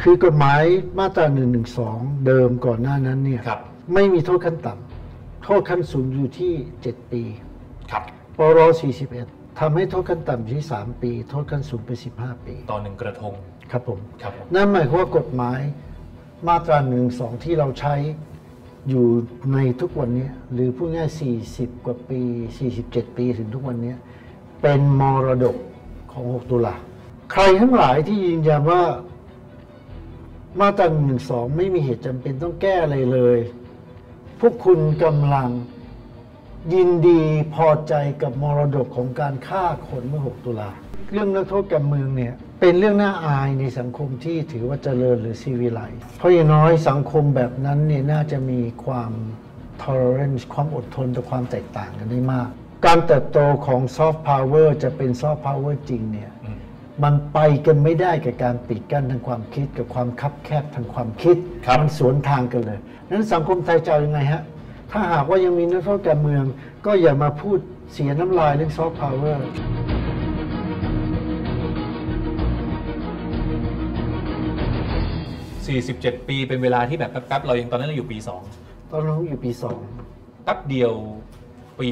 คือกฎหมายมาตรา112เดิมก่อนหน้านั้นเนี่ยไม่มีโทษขั้นต่ำโทษขั้นสูงอยู่ที่7 ปีปร41ทำให้โทษขั้นต่ำที่3 ปีโทษขั้นสูงไป15 ปีต่อ1 กระทงครับผมนั่นหมายความว่ากฎหมายมาตรา112ที่เราใช้อยู่ในทุกวันนี้หรือพูดง่าย40 กว่าปี47 ปีถึงทุกวันนี้เป็นมรดกของ6 ตุลาใครทั้งหลายที่ยืนยันว่ามาตรา112ไม่มีเหตุจำเป็นต้องแก้อะไรเลยพวกคุณกำลังยินดีพอใจกับมรดกของการฆ่าคนเมื่อ6 ตุลาเรื่องนักโทษการเมืองเนี่ยเป็นเรื่องน่าอายในสังคมที่ถือว่าเจริญหรือซีวิไลซ์เพราะอย่างน้อยสังคมแบบนั้นเนี่ยน่าจะมีความ tolerance ความอดทนต่อความแตกต่างกันได้มากการเติบโตของซอฟต์พาวเวอร์จะเป็นซอฟต์พาวเวอร์จริงเนี่ยมันไปกันไม่ได้กับการปิดกั้นทางความคิดกับความคับแคบทางความคิดมันสวนทางกันเลยนั้นสังคมไทยจะยังไงฮะถ้าหากว่ายังมีนักโทษการเมืองก็อย่ามาพูดเสียน้ำลายเรื่องซอฟต์พาวเวอร์ 47 ปีเป็นเวลาที่แบบแป๊บๆเรายังตอนนั้นเราอยู่ปี2 ตอนนั้นอยู่ปี2 แป๊บเดียวปี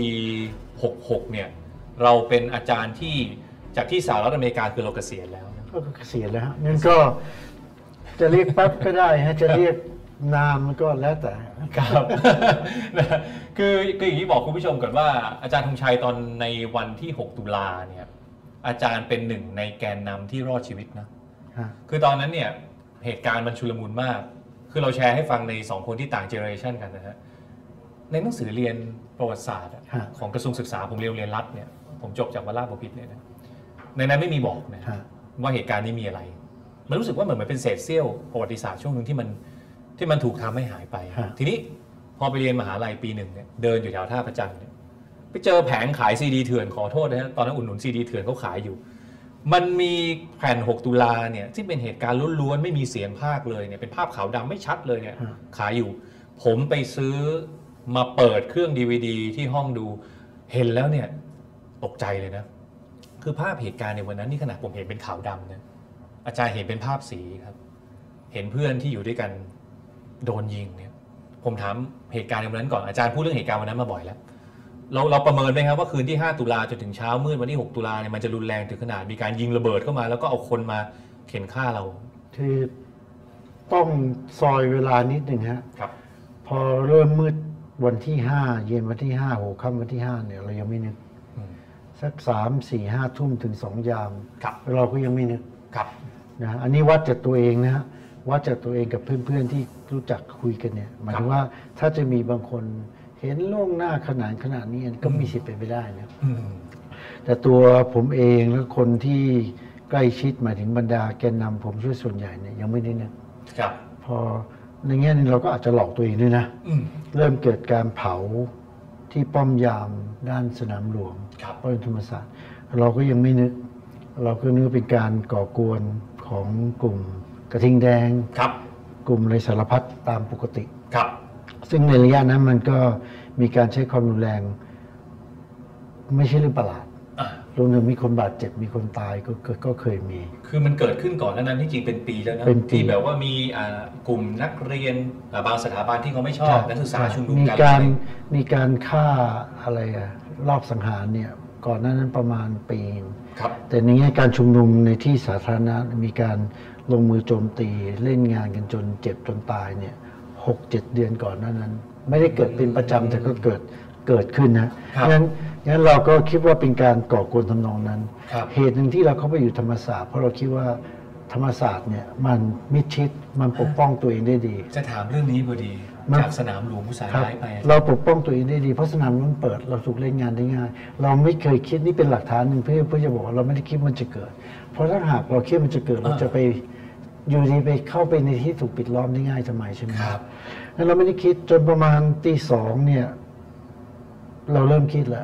66เนี่ยเราเป็นอาจารย์ที่จากที่สหรัฐอเมริกาคือเราเกษียณแล้วก็เกษียณแล้วงั้นก็จะเรียกแป๊บก็ได้ฮะจะเรียกนามก็แล้วแต่ครับคืออย่างที่บอกคุณผู้ชมก่อนว่าอาจารย์ธงชัยตอนในวันที่6 ตุลาเนี่ยอาจารย์เป็นหนึ่งในแกนนำที่รอดชีวิตนะคือตอนนั้นเนี่ยเหตุการณ์มันชุลมุนมากคือเราแชร์ให้ฟังใน2 คนที่ต่างเจเนอเรชันกันนะฮะในหนังสือเรียนประวัติศาสตร์ของกระทรวงศึกษาผมเรียนรัฐเนี่ยผมจบจากวราชบพิตรเนี่ยนะในนั้นไม่มีบอกนะว่าเหตุการณ์นี้มีอะไรมันรู้สึกว่าเหมือนเป็นเศษเสี้ยวประวัติศาสตร์ช่วงหนึ่งที่มันถูกทำให้หายไปทีนี้พอไปเรียนมหาลัยปี 1เนี่ยเดินอยู่แถวท่าพระจันทร์เนี่ยไปเจอแผงขายซีดีเถื่อนขอโทษนะฮะตอนนั้นอุดหนุนซีดีเถื่อนเขาขายอยู่มันมีแผ่น6 ตุลาเนี่ยที่เป็นเหตุการณ์ล้วนๆไม่มีเสียงภาคเลยเนี่ยเป็นภาพขาวดำไม่ชัดเลยเนี่ยขายอยู่ผมไปซื้อมาเปิดเครื่อง DVD ที่ห้องดูเห็นแล้วเนี่ยตกใจเลยนะคือภาพเหตุการณ์ในวันนั้นนี่ขนาดผมเห็นเป็นขาวดำนะอาจารย์เห็นเป็นภาพสีครับเห็นเพื่อนที่อยู่ด้วยกันโดนยิงเนี่ยผมถามเหตุการณ์ในวันนั้นก่อนอาจารย์พูดเรื่องเหตุการณ์วันนั้นมาบ่อยแล้วเราประเมินไหมครับว่าคืนที่5 ตุลาจนถึงเช้ามืดวันที่6 ตุลาเนี่ยมันจะรุนแรงถึงขนาดมีการยิงระเบิดเข้ามาแล้วก็เอาคนมาเข็นฆ่าเราคือต้องซอยเวลานิดหนึ่งฮะครับพอเริ่มมืดวันที่5เย็นวันที่5 หัวค่ำวันที่5เนี่ยเรายังไม่นึกสัก3 4 5 ทุ่มถึง2 ยามเราก็ยังไม่นึกนะอันนี้วัดจากตัวเองนะฮะวัดจากตัวเองกับเพื่อนๆที่รู้จักคุยกันเนี่ยหมายถึงว่าถ้าจะมีบางคนเห็นล่วงหน้าขนาดนี้ก็มีสิทธิ์เป็นไปได้นะแต่ตัวผมเองและคนที่ใกล้ชิดหมายถึงบรรดาแกนนำผมช่วยส่วนใหญ่เนี่ยยังไม่ได้นึกพอในแง่นี้เราก็อาจจะหลอกตัวเองด้วยนะเริ่มเกิดการเผาที่ป้อมยามด้านสนามหลวงป้อมธรรมศาสตร์เราก็ยังไม่นึกเราก็นึกเป็นการก่อกวนของกลุ่มกระทิงแดงกลุ่มอะไรสารพัดตามปกติซึ่งในระยะนั้นมันก็มีการใช้ความรุนแรงไม่ใช่เรื่องประหลาดรวมถึงมีคนบาดเจ็บมีคนตายก็เคยมีคือมันเกิดขึ้นก่อนนั้นที่จริงเป็นปีแล้วนะที่แบบว่ามีกลุ่มนักเรียนบางสถาบันที่เขาไม่ชอบนักศึกษาชุมนุมกันมีการฆ่าอะไรรอบสังหารเนี่ยก่อนหน้านั้นประมาณปีแต่ในแง่การชุมนุมในที่สาธารณะมีการลงมือโจมตีเล่นงานกันจนเจ็บจนตายเนี่ย6-7 เดือนก่อนหน้านั้นไม่ได้เกิดเป็นประจำแต่ก็เกิดขึ้นนะงั้นเราก็คิดว่าเป็นการก่อกวนทำนองนั้นเหตุหนึ่งที่เราเข้าไปอยู่ธรรมศาสตร์เพราะเราคิดว่าธรรมศาสตร์เนี่ยมันมิดชิดมันปกป้องตัวเองได้ดีจะถามเรื่องนี้พอดีจากสนามหลวงผู้สายย้ายไปเราปกป้องตัวเองได้ดีเพราะสนามมันเปิดเราถูกเล่นงานได้ง่ายเราไม่เคยคิดนี่เป็นหลักฐานหนึ่งเพื่อจะบอกว่าเราไม่ได้คิดมันจะเกิดเพราะถ้าหากเราคิดมันจะเกิดเราจะไปอยู่ดีไปเข้าไปในที่ถูกปิดล้อมได้ง่ายทำไมใช่ไหมครับงั้นเราไม่ได้คิดจนประมาณตี 2เนี่ยเราเริ่มคิดแล้ว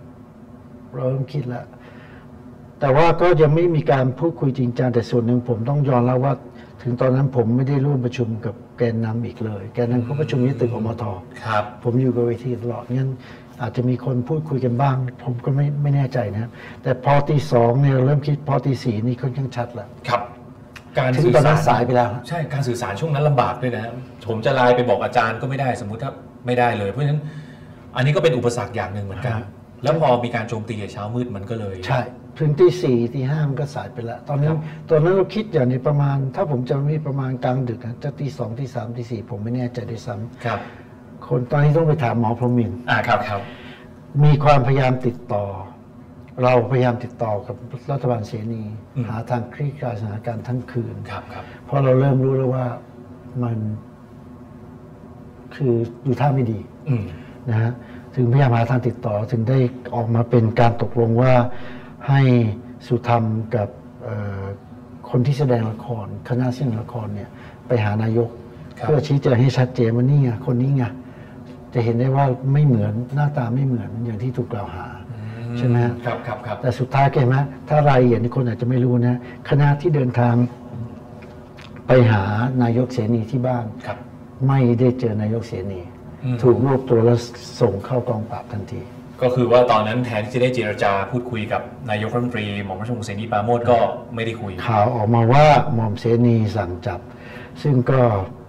แต่ว่าก็ยังไม่มีการพูดคุยจริงจังแต่ส่วนหนึ่งผมต้องยอมรับว่าถึงตอนนั้นผมไม่ได้ร่วมประชุมกับแกนนำอีกเลยแกนนำเขาประชุมที่ตึกอมท.ผมอยู่กับเวทีตลอดงั้นอาจจะมีคนพูดคุยกันบ้างผมก็ไม่แน่ใจนะแต่พอตี 2เนี่ยเริ่มคิดพอตี 4นี่ค่อนข้างชัดแล้วการสื่อตอนนั้สารนสายไปแล้วใช่การสื่อสารช่วงนั้นลำบากด้วยนะผมจะไลน์ไปบอกอาจารย์ก็ไม่ได้สมมุติถ้าไม่ได้เลยเพราะฉะนั้นอันนี้ก็เป็นอุปสรรคอย่างหนึ่งเหมือนกันแล้วพอมีการโจมตีเช้ามืดมันก็เลยใช่ถึงตี 4ตี 5มันก็สายไปแล้วตอนนั้นเราคิดอย่างนี้ประมาณถ้าผมจำไม่ประมาณกลางดึกจะตี 2ตี 3ตี 4ผมไม่แน่ใจด้วยซ้ำครับคนตอนนี้ต้องไปถามหมอพรหมินทร์ครับมีความพยายามติดต่อเราพยายามติดต่อกับรัฐบาลเสนีหาทางคลี่คลายสถานการณ์ทั้งคืนครับเพราะเราเริ่มรู้แล้วว่ามันคือดูท่าไม่ดีนะฮะถึงพยายามหาทางติดต่อถึงได้ออกมาเป็นการตกลงว่าให้สุธรรมกับคนที่แสดงละครคณะแสดงละครเนี่ยไปหานายกเพื่อชี้แจงให้ชัดเจนว่านี่ไงคนนี้ไงจะเห็นได้ว่าไม่เหมือนหน้าตาไม่เหมือนอย่างที่ถูกกล่าวหาใช่ไหมครับแต่สุดท้ายเห็นไหมถ้ารายละเอียดที่คนอาจจะไม่รู้นะคณะที่เดินทางไปหานายกเสนีที่บ้านไม่ได้เจอนายกเสนีถูกรวบตัวแล้วส่งเข้ากองปราบทันทีก็คือว่าตอนนั้นแทนที่จะได้เจรจาพูดคุยกับนายกรัฐมนตรีหม่อมราชวงศ์เสนีปราโมชก็ไม่ได้คุยข่าวออกมาว่าหม่อมเสนีสั่งจับซึ่งก็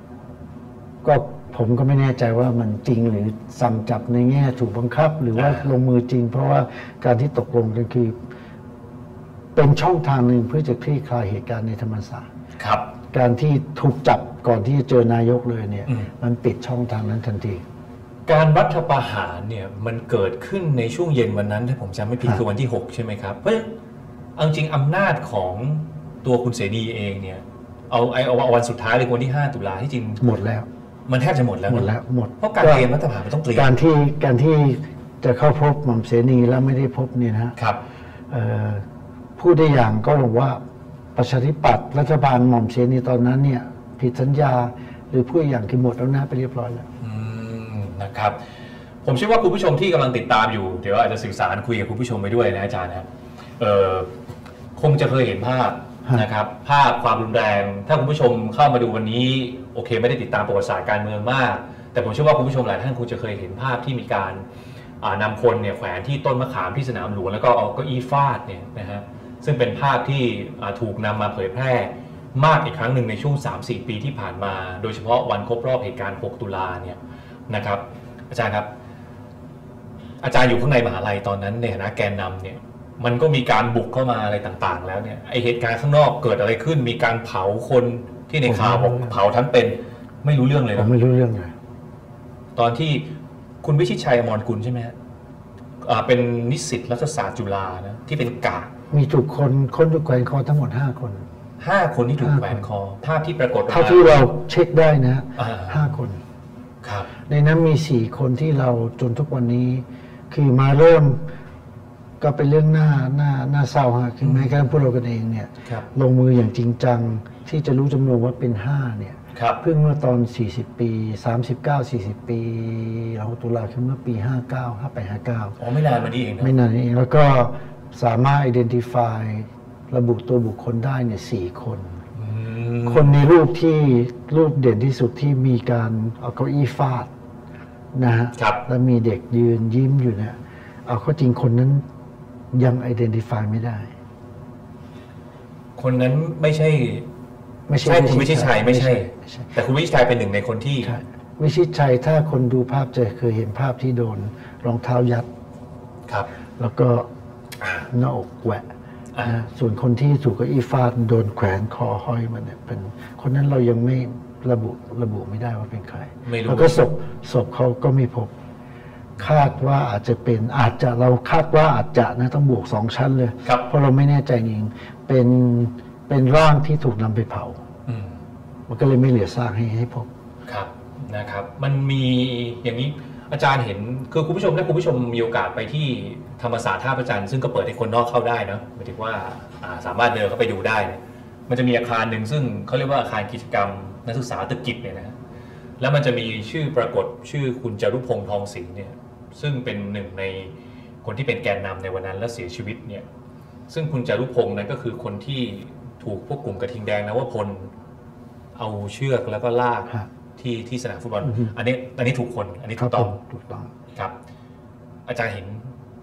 ผมก็ไม่แน่ใจว่ามันจริงหรือสั่งจับในแง่ถูกบังคับหรือว่าลงมือจริงเพราะว่าการที่ตกลงกันคือเป็นช่องทางหนึ่งเพื่อจะคลี่คลายเหตุการณ์ในธรรมศาสตร์ครับการที่ถูกจับก่อนที่จะเจอนายกเลยเนี่ยมันปิดช่องทางนั้นทันทีการรัฐประหารเนี่ยมันเกิดขึ้นในช่วงเย็นวันนั้นถ้าผมจำไม่ผิดคือวันที่6ใช่ไหมครับเพราะฉะนั้นจริงอำนาจของตัวคุณเสนีเองเนี่ยเอาวันสุดท้ายเลยวันที่5 ตุลาที่จริงหมดแล้วมันแทบจะหมดแล้วเพราะการเตรียมรัฐประหารมันต้องเตรียมการที่จะเข้าพบหม่อมเสนีแล้วไม่ได้พบเนี่ยนะครับพูดได้อย่างก็บอกว่าประชาธิปัตย์รัฐบาลหม่อมเสนีตอนนั้นเนี่ยผิดสัญญาหรือพูดอย่างคือหมดแล้วนะไปเรียบร้อยแล้วนะครับผมเชื่อว่าคุณผู้ชมที่กำลังติดตามอยู่เดี๋ยวอาจจะสื่อสารคุยกับคุณผู้ชมไปด้วยนะอาจารย์นะคงจะเคยเห็นภาพนะครับภาพความรุนแรงถ้าคุณผู้ชมเข้ามาดูวันนี้โอเคไม่ได้ติดตามประวัติศาสตร์การเมืองมากแต่ผมเชื่อว่าคุณผู้ชมหลายท่านคงจะเคยเห็นภาพที่มีการนำคนเนี่ยแขวนที่ต้นมะขามที่สนามหลวงแล้วก็เอาเก้าอี้ฟาดเนี่ยนะฮะซึ่งเป็นภาพที่ถูกนำมาเผยแพร่มากอีกครั้งหนึ่งในช่วง 3-4 ปีที่ผ่านมาโดยเฉพาะวันครบรอบเหตุการณ์6 ตุลาเนี่ยนะครับอาจารย์ครับอาจารย์อยู่ข้างในมหาลัยตอนนั้นในฐานะแกนนำเนี่ยมันก็มีการบุกเข้ามาอะไรต่างๆแล้วเนี่ยไอเหตุการณ์ข้างนอกเกิดอะไรขึ้นมีการเผาคนที่ในข่าวบอกเผาทั้งเป็นไม่รู้เรื่องเลยผมไม่รู้เรื่องเลยตอนที่คุณวิชิตชัยอมรกุลใช่ไหมฮะเป็นนิสิตรัฐศาสตร์จุฬานะที่เป็นกาดมีถูกคนถูกแขวนคอทั้งหมด5 คน 5 คนที่ถูกแขวนคอภาพที่ปรากฏเท่าที่เราเช็คได้นะ5 คนครับในนั้นมี4 คนที่เราจนทุกวันนี้คือมาเริ่มก็เป็นเรื่องน่าเศร้าฮะคือแม้กระทั่งพวกเรากันเองเนี่ยลงมืออย่างจริงจังที่จะรู้จำนวนว่าเป็น5เนี่ยเพิ่งเมื่อตอน40 ปี39-40 ปีเราตุลาคือเมื่อปี59 อ๋อไม่นานมานี้เองไม่นานนี้เองแล้วก็สามารถ identify ระบุตัวบุคคลได้เนี่ย4 คนคนในรูปเด่นที่สุดที่มีการเอาเก้าอี้ฟาดนะฮะแล้วมีเด็กยืนยิ้มอยู่เนี่ยเอาเข้าจริงคนนั้นยัง identify ไม่ได้คนนั้นไม่ใช่คุณวิชิตชัยไม่ใช่แต่คุณวิชิตชัยเป็นหนึ่งในคนที่วิชิตชัยถ้าคนดูภาพจะเคยเห็นภาพที่โดนรองเท้ายัดครับแล้วก็หน้าอกแหวะนะส่วนคนที่ถูกเก้าอี้ฟาดโดนแขวนคอห้อยมันเนี่ยเป็นคนนั้นเรายังไม่ระบุไม่ได้ว่าเป็นใครแล้วก็ศพเขาก็ไม่พบคาดว่าอาจจะเราคาดว่าอาจจะนะต้องบวก2 ชั้นเลยเพราะเราไม่แน่ใจจริงเป็นร่างที่ถูกนำไปเผามันก็เลยไม่เหลือซากให้พบครับนะครับมันมีอย่างนี้อาจารย์เห็นคือคุณผู้ชมถ้าคุณผู้ชมมีโอกาสไปที่ธรรมศาสตร์ท่าพระจันทร์ซึ่งก็เปิดให้คนนอกเข้าได้นะหมายถึงว่าสามารถเดินเข้าไปดูได้มันจะมีอาคารหนึ่งซึ่งเขาเรียกว่าอาคารกิจกรรมนักศึกษาตึกกิจเนี่ยนะแล้วมันจะมีชื่อปรากฏชื่อคุณจารุพงษ์ทองศรีเนี่ยซึ่งเป็นหนึ่งในคนที่เป็นแกนนำในวันนั้นและเสียชีวิตเนี่ยซึ่งคุณจารุพงษ์นั้นก็คือคนที่ถูกพวกกลุ่มกระทิงแดงนะว่าพลเอาเชือกแล้วก็ลากที่สนามฟุตบอลอันนี้ถูกคนอันนี้ถูกต้องครับอาจารย์เห็น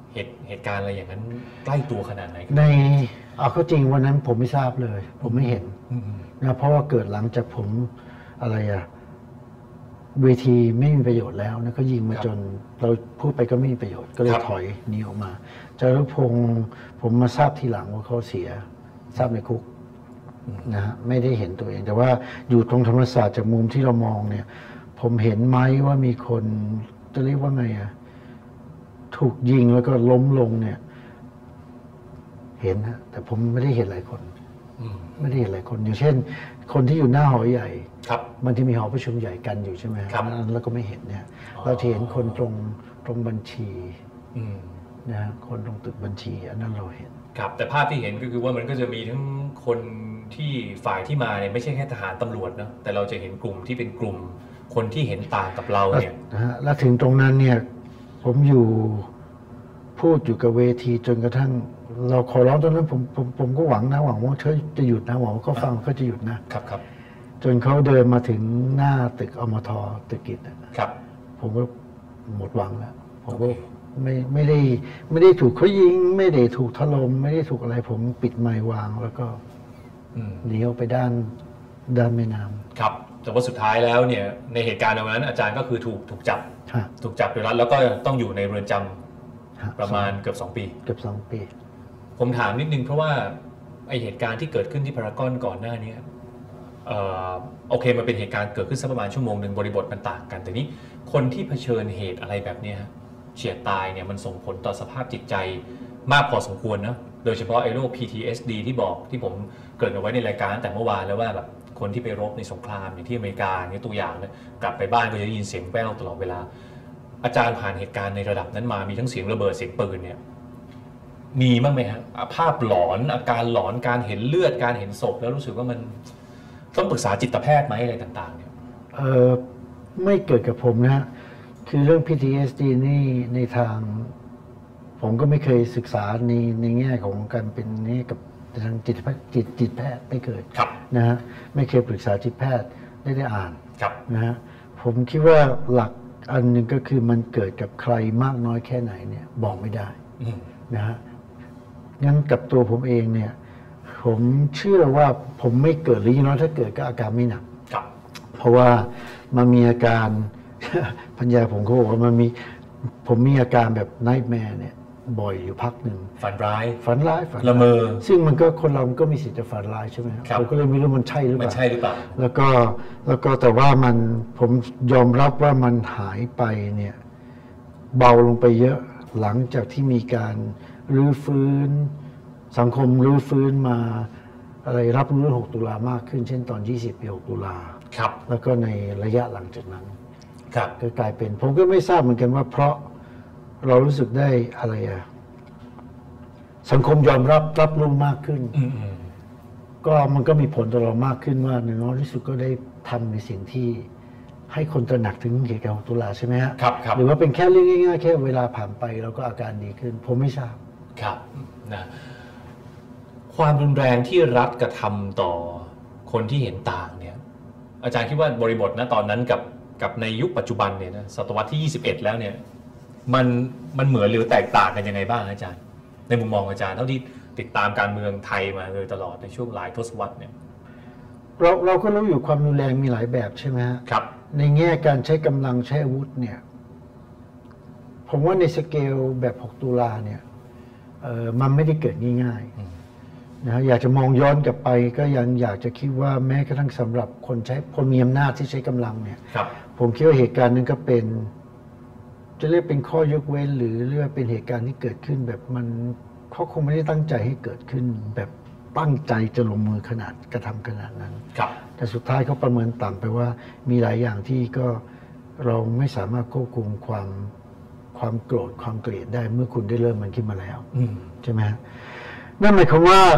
เหตุการณ์อะไรอย่างนั้นใกล้ตัวขนาดไหนในเอาเข้าจริงวันนั้นผมไม่ทราบเลย ผมไม่เห็นนะเพราะว่าเกิดหลังจากผมอะไรอะเวทีไม่มีประโยชน์แล้วนะก็ยิงมาจนเราพูดไปก็ไม่มีประโยชน์ก็เลยถอยหนีออกมาจารุพงศ์ผมมาทราบทีหลังว่าเขาเสียทราบในคุกนะฮะไม่ได้เห็นตัวเองแต่ว่าอยู่ตรงธรรมศาสตร์จากมุมที่เรามองเนี่ยผมเห็นไหมว่ามีคนจะเรียกว่าไงอะถูกยิงแล้วก็ล้มลงเนี่ยเห็นฮะแต่ผมไม่ได้เห็นหลายคนไม่ได้เห็นหลายคนอย่างเช่นคนที่อยู่หน้าหอใหญ่มันที่มีหอประชุมใหญ่กันอยู่ใช่ไหมครับแล้วก็ไม่เห็นเนี่ยเราเห็นคนตรงบัญชีนะฮะคนตรงตึกบัญชีอันนั้นเราเห็นครับแต่ภาพที่เห็นก็คือว่ามันก็จะมีทั้งคนที่ฝ่ายที่มาเนี่ยไม่ใช่แค่ทหารตำรวจนะแต่เราจะเห็นกลุ่มที่เป็นกลุ่มคนที่เห็นต่างกับเราเนี่ยนะฮะแล้วถึงตรงนั้นเนี่ยผมอยู่พูดอยู่กับเวทีจนกระทั่งเราขอร้องตอนนั้นผมก็หวังว่าเขาจะหยุดนะหวังว่าเขาฟังเขาจะหยุดนะครับจนเขาเดินมาถึงหน้าตึกอมทตึกกิจครับผมก็หมดหวังแล้วผมก็ไม่ได้ถูกเขายิงไม่ได้ถูกถล่มไม่ได้ถูกอะไรผมปิดไมค์วางแล้วก็หนีออกไปด้านแม่น้ำครับแต่ว่าสุดท้ายแล้วเนี่ยในเหตุการณ์ในวันนั้นอาจารย์ก็คือถูกจับโดยรัฐแล้วก็ต้องอยู่ในเรือนจำประมาณเกือบ2 ปีผมถามนิดนึงเพราะว่าไอเหตุการณ์ที่เกิดขึ้นที่พารากอนก่อนหน้านี้โอเคมันเป็นเหตุการณ์เกิดขึ้นสักประมาณชั่วโมงหนึ่งบริบทมันต่างกันแต่นี้คนที่เผชิญเหตุอะไรแบบนี้เฉียดตายเนี่ยมันส่งผลต่อสภาพจิตใจมากพอสมควรนะโดยเฉพาะไอ้โรค PTSD ที่ผมเกริ่นเอาไว้ในรายการแต่เมื่อวานแล้วว่าแบบคนที่ไปรบในสงครามอย่างที่อเมริกาเนี่ยตัวอย่างเนี่ยกลับไปบ้านก็จะได้ยินเสียงแว่วตลอดเวลาอาจารย์ผ่านเหตุการณ์ในระดับนั้นมามีทั้งเสียงระเบิดเสียงปืนเนี่ยมีบ้างไหมฮะภาพหลอนอาการหลอนการเห็นเลือดการเห็นศพแล้วรู้สึกว่ามันต้องปรึกษาจิตแพทย์ไหมอะไรต่างๆเนี่ยไม่เกิดกับผมนะฮะคือเรื่อง PTSD นี่ในทางผมก็ไม่เคยศึกษาในแง่ของการเป็นนี่กับทางจิตแพทย์ไม่เคยนะฮะไม่เคยปรึกษาจิตแพทย์ได้อ่านนะฮะผมคิดว่าหลักอันหนึ่งก็คือมันเกิดกับใครมากน้อยแค่ไหนเนี่ยบอกไม่ได้นะฮะงั้นกับตัวผมเองเนี่ยผมเชื่อว่าผมไม่เกิดหรืออย่างน้อยถ้าเกิดก็อาการไม่หนักเพราะว่ามันมีอาการปัญญาผมเขาบอกว่าผมมีอาการแบบไนท์แมร์เนี่ยบ่อยอยู่พักหนึ่งฝันร้ายละเมอซึ่งมันก็คนเราก็มีสิทธิ์จะฝันร้ายใช่ไหมครับผมก็เลยไม่รู้มันใช่หรือเปล่าแล้วก็แต่ว่าผมยอมรับว่ามันหายไปเนี่ยเบาลงไปเยอะหลังจากที่มีการรื้อฟื้นสังคมรื้อฟื้นมาอะไรรับรู้6 ตุลามากขึ้นเช่นตอน20 ปี 6 ตุลาแล้วก็ในระยะหลังจากนั้นก็กลายเป็นผมก็ไม่ทราบเหมือนกันว่าเพราะเรารู้สึกได้อะไรสังคมยอมรับรู้มากขึ้นก็มันก็มีผลต่อเรามากขึ้นว่าในน้อยที่สุดก็ได้ทำในสิ่งที่ให้คนตระหนักถึงเหตุการณ์6 ตุลาใช่ไหมฮะหรือว่าเป็นแค่เรื่องง่ายๆแค่เวลาผ่านไปเราก็อาการดีขึ้นผมไม่ทราบครับนะความรุนแรงที่รัฐกระทำต่อคนที่เห็นต่างเนี่ยอาจารย์คิดว่าบริบทนะตอนนั้นกับในยุคปัจจุบันเนี่ยนะศตวรรษที่21แล้วเนี่ยมันเหมือนหรือแตกต่างกันยังไงบ้างอาจารย์ในมุมมองอาจารย์เท่าที่ติดตามการเมืองไทยมาโดยตลอดในช่วงหลายทศวรรษเนี่ยเราก็รู้อยู่ความรุนแรงมีหลายแบบใช่ไหมฮะครับในแง่การใช้กำลังใช้อาวุธเนี่ยผมว่าในสเกลแบบ6 ตุลาเนี่ยมันไม่ได้เกิดง่ายๆนะอยากจะมองย้อนกลับไปก็ยังอยากจะคิดว่าแม้กระทั่งสำหรับคนมีอำนาจที่ใช้กำลังเนี่ยผมคิดว่าเหตุการณ์นั้นก็เป็นจะเรียกเป็นข้อยกเว้นหรือเรียกว่าเป็นเหตุการณ์ที่เกิดขึ้นแบบเขาคงไม่ได้ตั้งใจให้เกิดขึ้นแบบตั้งใจจะลงมือกระทำขนาดนั้นแต่สุดท้ายเขาประเมินต่ำไปว่ามีหลายอย่างที่ก็เราไม่สามารถควบคุมความโกรธความเกลียดได้เมื่อคุณได้เริ่มมันขึ้นมาแล้วใช่ไหมนั่นหมายความว่า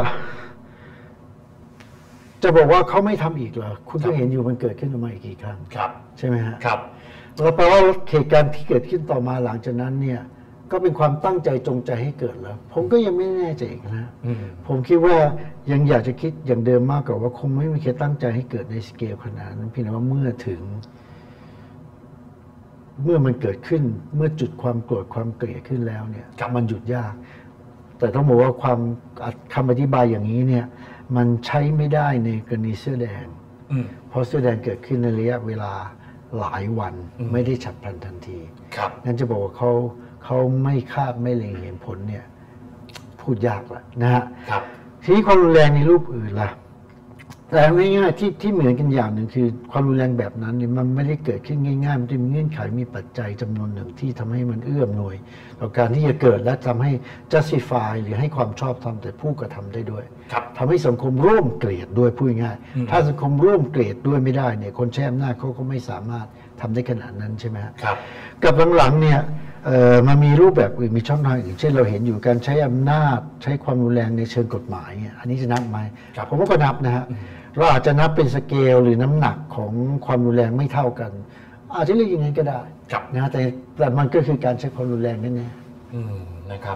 จะบอกว่าเขาไม่ทำอีกเหรอคุณก็เห็นอยู่มันเกิดขึ้นมาอีกกี่ครั้งใช่ไหมฮะแล้วแปลว่าเหตุการณ์ที่เกิดขึ้นต่อมาหลังจากนั้นเนี่ยก็เป็นความตั้งใจจงใจให้เกิดแล้วผมก็ยังไม่แน่ใจอีกนะผมคิดว่ายังอยากจะคิดอย่างเดิมมากกว่าว่าคงไม่มีใครตั้งใจให้เกิดในสเกลขนาดนั้นเพียงแต่ว่าเมื่อถึงเมื่อมันเกิดขึ้นเมื่อจุดความโกรธความเกลียดขึ้นแล้วเนี่ยมันหยุดยาก แต่ต้องบอกว่าคำอธิบายอย่างนี้เนี่ยมันใช้ไม่ได้ในกรณีเสื้อแดงเพราะเสื้อแดงเกิดขึ้นในระยะเวลาหลายวันไม่ได้ฉับพลันทันทีงั้นจะบอกว่าเขาไม่คาดไม่เล็งเห็นผลเนี่ยพูดยากละนะฮะทีนี้ความรุนแรงในรูปอื่นล่ะแต่ง่ายๆที่เหมือนกันอย่างหนึ่งคือความรุนแรงแบบนั้นเนี่ยมันไม่ได้เกิดขึ้นง่ายๆมันจะมีเงื่อนไขมีปัจจัยจำนวนหนึ่งที่ทำให้มันเอื้อมหน่วยต่อการที่จะเกิดและทำให้ justify หรือให้ความชอบธรรมแต่ผู้กระทำได้ด้วยทำให้สังคมร่วมเกลียดด้วยพูดง่ายถ้าสังคมร่วมเกลียดด้วยไม่ได้เนี่ยคนใช้อำนาจเขาก็ไม่สามารถทำได้ขนาดนั้นใช่ไหมครับกับหลังๆเนี่ยมันมีรูปแบบอื่นมีช่องทางอื่นเช่นเราเห็นอยู่การใช้อำนาจใช้ความรุนแรงในเชิงกฎหมายเนี่ยอันนี้จะนับไหมผมว่าก็นับนะฮะเราอาจจะนับเป็นสเกลหรือน้ำหนักของความรุนแรงไม่เท่ากันอาจจะเรียกอย่างนั้นก็ได้นะแต่มันก็คือการใช้ความรุนแรงนั่นเองนะครับ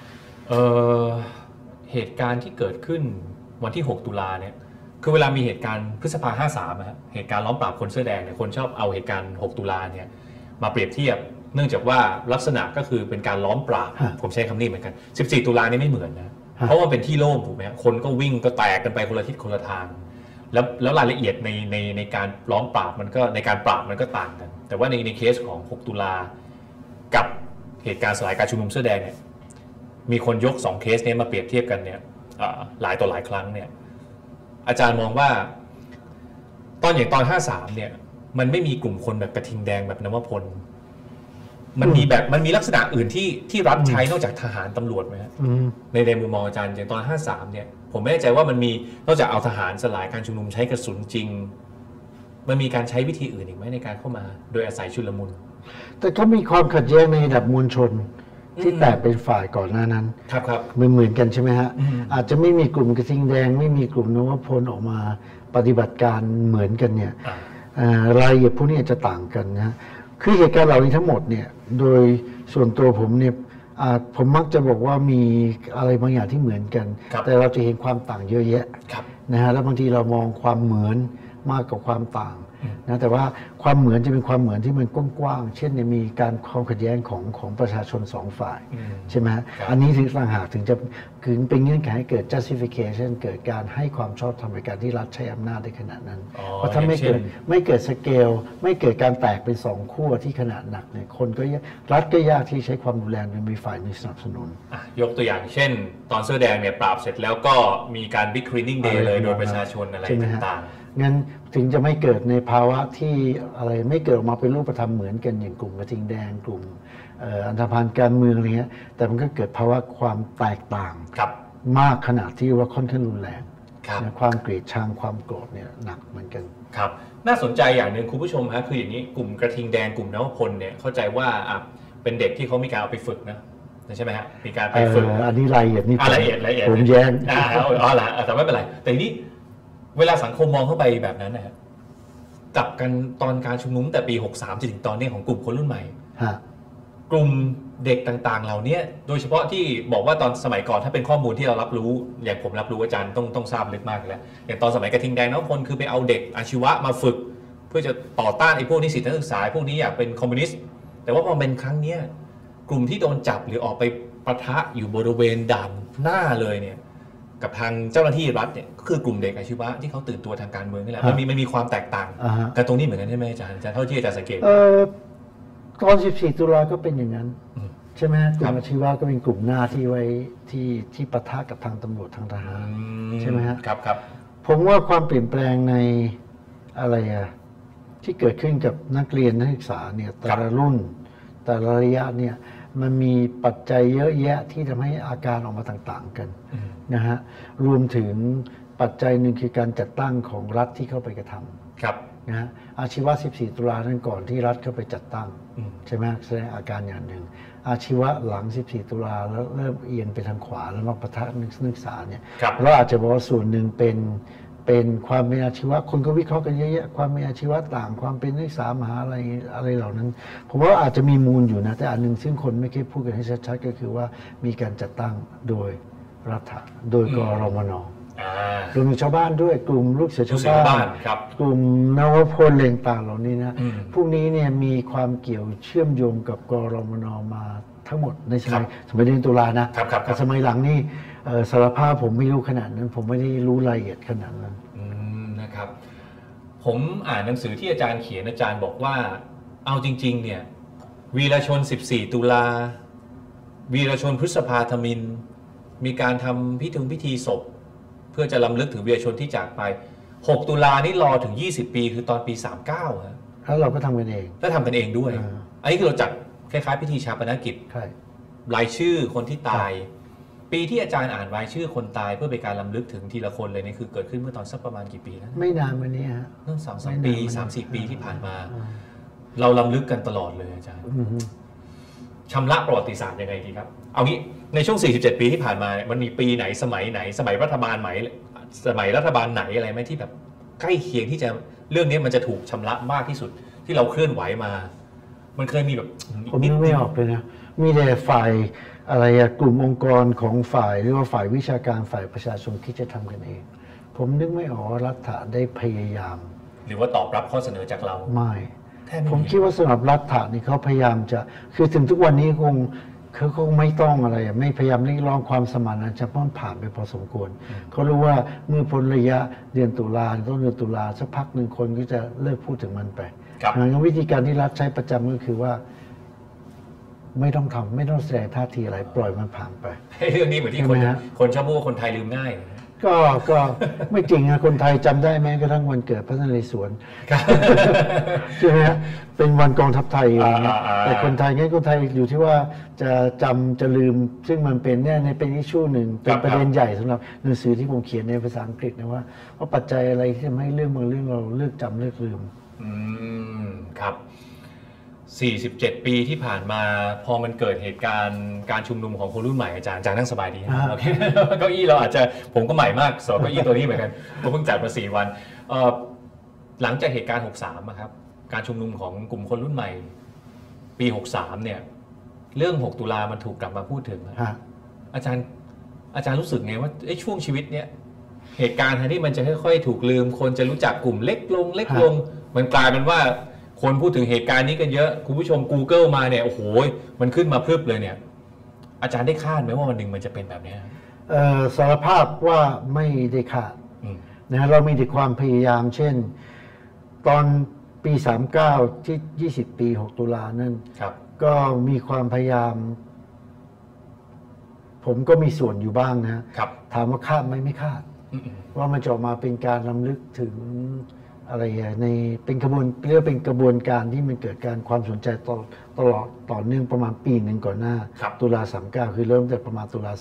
เหตุการณ์ที่เกิดขึ้นวันที่6 ตุลาเนี่ยคือเวลามีเหตุการณ์พฤษภา 53นะฮะเหตุการณ์ล้อมปราบคนเสื้อแดงเนี่ยคนชอบเอาเหตุการณ์6 ตุลาเนี่ยมาเปรียบเทียบเนื่องจากว่าลักษณะก็คือเป็นการล้อมปราบผมใช้คำนี้เหมือนกัน14 ตุลานี่ไม่เหมือนนะเพราะว่าเป็นที่โล่งถูกไหมคนก็วิ่งก็แตกกันไปคนละทิศคนละทางแล้วรายละเอียดในการล้อมปราบมันก็ในการปราบมันก็ต่างกันแต่ว่าในเคสของ6 ตุลากับเหตุการณ์สลายการชุมนุมเสื้อแดงเนี่ยมีคนยก2 เคสนี้มาเปรียบเทียบกันเนี่ยหลายต่อหลายครั้งเนี่ยอาจารย์มองว่าตอน53เนี่ยมันไม่มีกลุ่มคนแบบกระทิงแดงแบบนวพลมันมีลักษณะอื่นที่รัฐใช้นอกจากทหารตำรวจไหมครับในมุมมองอาจารย์อย่างตอน53เนี่ยผมไม่แน่ใจว่ามันมีนอกจากเอาทหารสลายการชุมนุมใช้กระสุนจริงมันมีการใช้วิธีอื่นอีกไหมในการเข้ามาโดยอาศัยชุลมุนแต่ก็มีความขัดแย้งในระดับมวลชนที่แตกเป็นฝ่ายก่อนหน้านั้นครับเหมือนกันใช่ไหมฮะอาจจะไม่มีกลุ่มกระทิงแดงไม่มีกลุ่มนวพลออกมาปฏิบัติการเหมือนกันเนี่ยรายละเอียดพวกนี้จะต่างกันนะคือเหตุการณ์เหล่านี้ทั้งหมดเนี่ยโดยส่วนตัวผมเนี่ยผมมักจะบอกว่ามีอะไรบางอย่างที่เหมือนกันแต่เราจะเห็นความต่างเยอะแยะนะฮะแล้วบางทีเรามองความเหมือนมากกว่าความต่างนะแต่ว่าความเหมือนจะเป็นความเหมือนที่มันกว้างๆเช่นมีการความขัดแย้งของประชาชน2 ฝ่ายใช่ไหมอันนี้ถึงต่างหากถึงจะคือเป็นเงื่อนไขให้เกิด justification เกิดการให้ความชอบธรรมในการที่รัฐใช้อำนาจได้ขนาดนั้นเพราะถ้าไม่เกิดสเกลไม่เกิดการแตกเป็น2 ขั้วที่ขนาดหนักเนี่ยคนก็รัฐก็ยากที่ใช้ความรุนแรงเป็นมีฝ่ายหนึ่งสนับสนุนยกตัวอย่างเช่นตอนเสื้อแดงเนี่ยปราบเสร็จแล้วก็มีการ big cleaning day เลยโดยประชาชนอะไรต่างๆงั้นถึงจะไม่เกิดในภาวะที่อะไรไม่เกิดออกมาเป็นรูปธรรมเหมือนกันอย่างกลุ่มกระทิงแดงกลุ่มอันธพาลการเมืองอะไรเงี้ยแต่มันก็เกิดภาวะความแตกต่างมากขนาดที่ว่าค่อนข้างรุนแรงความเกลียดชังความโกรธเนี่ยหนักเหมือนกันครับน่าสนใจอย่างหนึ่งคุณผู้ชมฮะคืออย่างนี้กลุ่มกระทิงแดงกลุ่มนวพลเนี่ยเข้าใจว่าเป็นเด็กที่เขามีการเอาไปฝึกนะใช่ไหมฮะมีการไปฝึกอันนี้รายละเอียดนี่ละเอียดผมแย้งละแต่ไม่เป็นไรแต่นี้เวลาสังคมมองเข้าไปแบบนั้นนะกลับกันตอนการชุมนุมแต่ปี63จนถึงตอนนี้ของกลุ่มคนรุ่นใหม่กลุ่มเด็กต่างๆเหล่านี้โดยเฉพาะที่บอกว่าตอนสมัยก่อนถ้าเป็นข้อมูลที่เรารับรู้อย่างผมรับรู้อาจารย์ต้องทราบลึกมากแล้วอย่างตอนสมัยกระทิงแดงนวพลคือไปเอาเด็กอาชีวะมาฝึกเพื่อจะต่อต้านไอ้พวกนิสิตนักศึกษาพวกนี้อยากเป็นคอมมิวนิสต์แต่ว่าพอเป็นครั้งนี้กลุ่มที่โดนจับหรือออกไปปะทะอยู่บริเวณด่านหน้าเลยเนี่ยกับทางเจ้าหน้าที่รัฐเนี่ยก็คือกลุ่มเด็กอาชีวะที่เขาตื่นตัวทางการเมืองนี่แหละมันมีความแตกต่างกันตรงนี้เหมือนกันใช่ไหมอาจารย์เท่าที่อาจารย์สังเกตตอน14 ตุลาก็เป็นอย่างนั้นใช่ไหมกลุ่มอาชีวะก็เป็นกลุ่มหน้าที่ไว้ที่ปะทะกับทางตำรวจทางทหารใช่ไหมฮะครับผมว่าความเปลี่ยนแปลงในอะไรที่เกิดขึ้นกับนักเรียนนักศึกษาเนี่ยแต่ละรุ่นแต่ละระยะเนี่ยมันมีปัจจัยเยอะแยะที่ทำให้อาการออกมาต่างๆกันนะฮะรวมถึงปัจจัยหนึ่งคือการจัดตั้งของรัฐที่เข้าไปกระทำนะฮะอาชีวะ14 ตุลานั้นก่อนที่รัฐเข้าไปจัดตั้งใช่ไหมแสดงอาการอย่างหนึ่งอาชีวะหลัง14 ตุลาแล้วเริ่มเอียงไปทางขวาแล้วมาปะทะนักศึกษาเนี่ยเราอาจจะบอกว่าส่วนหนึ่งเป็นความเป็นอาชีวะคนก็วิเคราะห์กันเยอะๆความเป็นอาชีวะต่างความเป็นนักศึกษามหาอะไรเหล่านั้นผมว่าอาจจะมีมูลอยู่นะแต่อันนึงซึ่งคนไม่เคยพูดกันให้ชัดๆก็คือว่ามีการจัดตั้งโดยรัฐโดยกรมน. รวมถึงชาวบ้านด้วยกลุ่มลูกเสือชาวบ้านกลุ่มนวพลเลงต่างเหล่านี้นะพวกนี้เนี่ยมีความเกี่ยวเชื่อมโยงกับกรมน.มาทั้งหมดในสมัยเดือนตุลานะแต่สมัยหลังนี่สารภาพผมไม่รู้ขนาดนั้นผมไม่ได้รู้รายละเอียดขนาดนั้นนะครับผมอ่านหนังสือที่อาจารย์เขียนอาจารย์บอกว่าเอาจริงๆเนี่ยวีรชน14ตุลาวีรชนพฤษภาธมิฬมีการทำพิธีศพเพื่อจะรำลึกถึงวีรชนที่จากไป6ตุลานี่รอถึง20ปีคือตอนปี39ฮะแล้วเราก็ทำกันเองแล้วทำกันเองด้วยอันนี้คือเราจัดคล้ายๆพิธีชาปนกิจรายชื่อคนที่ตายปีที่อาจารย์อ่านรายชื่อคนตายเพื่อเป็นการรำลึกถึงทีละคนเลยนี่คือเกิดขึ้นเมื่อตอนสักประมาณกี่ปีแล้วไม่นานมานี้ฮะตั้ง2-3 ปี3-4 ปีที่ผ่านมาเรารำลึกกันตลอดเลยอาจารย์ชำระประวัติศาสตร์ยังไงดีครับเอางี้ในช่วง47ปีที่ผ่านมามันมีปีไหนสมัยไหนสมัยรัฐบาลไหนอะไรไหมที่แบบใกล้เคียงที่จะเรื่องนี้มันจะถูกชำระมากที่สุดที่เราเคลื่อนไหวมามันเคยมีแบบผมนึกไม่ออกเลยนะมีแต่ฝ่ายอะไรกลุ่มองค์กรของฝ่ายหรือว่าฝ่ายวิชาการฝ่ายประชาชนที่จะทำกันเองผมนึกไม่ออกรัฐะได้พยายามหรือว่าตอบรับข้อเสนอจากเราไม่ผมคิดว่าสำหรับรัฐะนี่เขาพยายามจะคือถึงทุกวันนี้เขาคงไม่ต้องอะไรไม่พยายามเรียกร้องความสมานฉันท์เฉพาะผ่านไปพอสมควรเขารู้ว่าเมื่อพ้นระยะเดือนตุลาต้นเดือนตุลาสักพักหนึ่งคนก็จะเลิกพูดถึงมันไปงั้นวิธีการที่รัฐใช้ประจำก็คือว่าไม่ต้องทำไม่ต้องแสดงท่าทีอะไรปล่อยมันผ่านไปเรื่องนี้เหมือนที่คนชอบพูดว่าคนไทยลืมง่ายก็ไม่จริงนะคนไทยจำได้แม้กระทั่งวันเกิดพระนเรศวรใช่ไหมฮะเป็นวันกองทัพไทยอย่างเงี้ยแต่คนไทยอยู่ที่ว่าจะจำจะลืมซึ่งมันเป็นเนี่ยในเป็นอิชชูหนึ่งเป็นประเด็นใหญ่สำหรับหนังสือที่ผมเขียนในภาษาอังกฤษนะว่าปัจจัยอะไรที่ทำให้เรื่องบางเรื่องเราเลือกจำเลือกลืมครับ47ปีที่ผ่านมาพอมันเกิดเหตุการณ์การชุมนุมของคนรุ่นใหม่อาจารย์นั่งสบายดีนะโอเคเก้าอี้เราอาจจะผมก็ใหม่มากสำหรับเก้าอี้ตัวนี้เหมือนกันผมเพิ่งจัดมา4 วันหลังจากเหตุการณ์63ครับการชุมนุมของกลุ่มคนรุ่นใหม่ปี63เนี่ยเรื่อง6ตุลามันถูกกลับมาพูดถึงอาจารย์รู้สึกไงว่าช่วงชีวิตเนี่ยเหตุการณ์ที่มันจะค่อยๆถูกลืมคนจะรู้จักกลุ่มเล็กลงมันกลายเป็นว่าคนพูดถึงเหตุการณ์นี้กันเยอะคุณผู้ชม Google มาเนี่ยโอ้โหมันขึ้นมาพรึบเลยเนี่ยอาจารย์ได้คาดไหมว่าวันหนึ่งมันจะเป็นแบบนี้สารภาพว่าไม่ได้คาดนะเรามีแต่ความพยายามเช่นตอนปี39ที่20ปี6ตุลานั่นก็มีความพยายามผมก็มีส่วนอยู่บ้างนะถามว่าคาดไหมไม่คาดว่ามันจะออกมาเป็นการรำลึกถึงอะไรในเป็นกระบวนการที่มันเกิดการความสนใจตลอดต่อเนื่องประมาณปีหนึ่งก่อนหน้าตุลา39คือเริ่มจากประมาณตุลา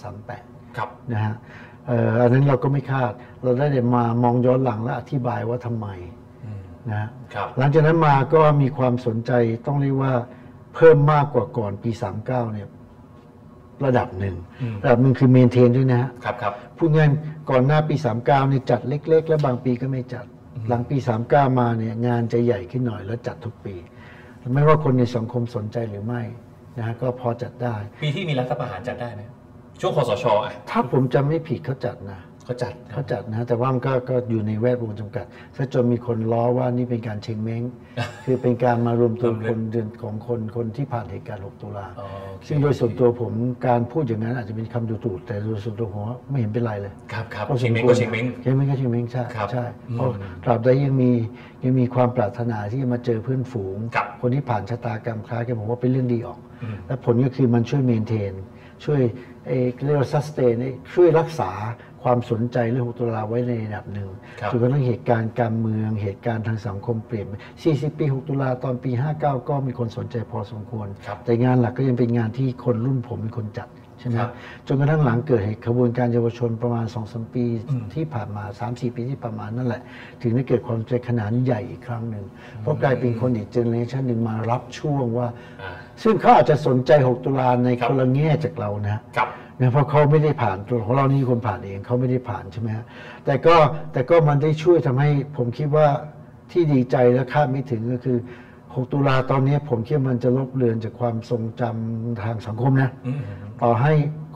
38นะฮะอันนั้นเราก็ไม่คาดเราได้มามองย้อนหลังและอธิบายว่าทำไมนะหลังจากนั้นมาก็มีความสนใจต้องเรียกว่าเพิ่มมากกว่าก่อนปี39เนี่ยระดับหนึ่งคือเมนเทนด้วยนะฮะพูดง่ายก่อนหน้าปี39เนี่ยจัดเล็กๆและบางปีก็ไม่จัดหลังปี39มาเนี่ยงานจะใหญ่ขึ้นหน่อยแล้วจัดทุกปีไม่ว่าคนในสังคมสนใจหรือไม่นะฮะก็พอจัดได้ปีที่มีรัฐประหารจัดได้ไหมช่วงคสช. ถ้าผมจำไม่ผิดเขาจัดนะเขาจัดนะแต่ว่ามันก็อยู่ในแวดวงจำกัดซะจนมีคนล้อว่านี่เป็นการเชงเม้งคือเป็นการมารวมตัวคนที่ผ่านเหตุการณ์6ตุลาซึ่งโดยส่วนตัวผมการพูดอย่างนั้นอาจจะเป็นคำดูถูกแต่โดยส่วนตัวผมไม่เห็นเป็นไรเลยครับเชงเม้งก็เชงเม้งใช่เพราะตราบใดยังมีความปรารถนาที่จะมาเจอเพื่อนฝูงคนที่ผ่านชะตากรรมคล้ายกันผมว่าเป็นเรื่องดีออกและผลก็คือมันช่วยเมนเทนช่วยเรียกว่าซัสเตนช่วยรักษาความสนใจเรื่อง6ตุลาไว้ในระดับหนึ่งจนกระทั่งเหตุการณ์การเมืองเหตุการณ์ทางสังคมเปลี่ยน40ปี6ตุลาตอนปี59ก็มีคนสนใจพอสมควรแต่งานหลักก็ยังเป็นงานที่คนรุ่นผมเป็นคนจัดใช่ไหมจนกระทั่งหลังเกิดเหตุขบวนการเยาวชนประมาณ 2-3 ปีที่ผ่านมา 3-4 ปีที่ผ่านมานั่นแหละถึงได้เกิดความใจขนาดใหญ่อีกครั้งหนึ่งเพราะกลายเป็นคนอีกเจเนอเรชันหนึ่งมารับช่วงว่าซึ่งเขาอาจจะสนใจ6ตุลาในคนละแง่จากเรานะเพราะเขาไม่ได้ผ่านตัวของเรานี่คนผ่านเองเขาไม่ได้ผ่านใช่ไหมฮะแต่ก็มันได้ช่วยทำให้ผมคิดว่าที่ดีใจและคาดไม่ถึงก็คือ6ตุลาตอนนี้ผมคิดมันจะลบเลือนจากความทรงจำทางสังคมนะต่อให้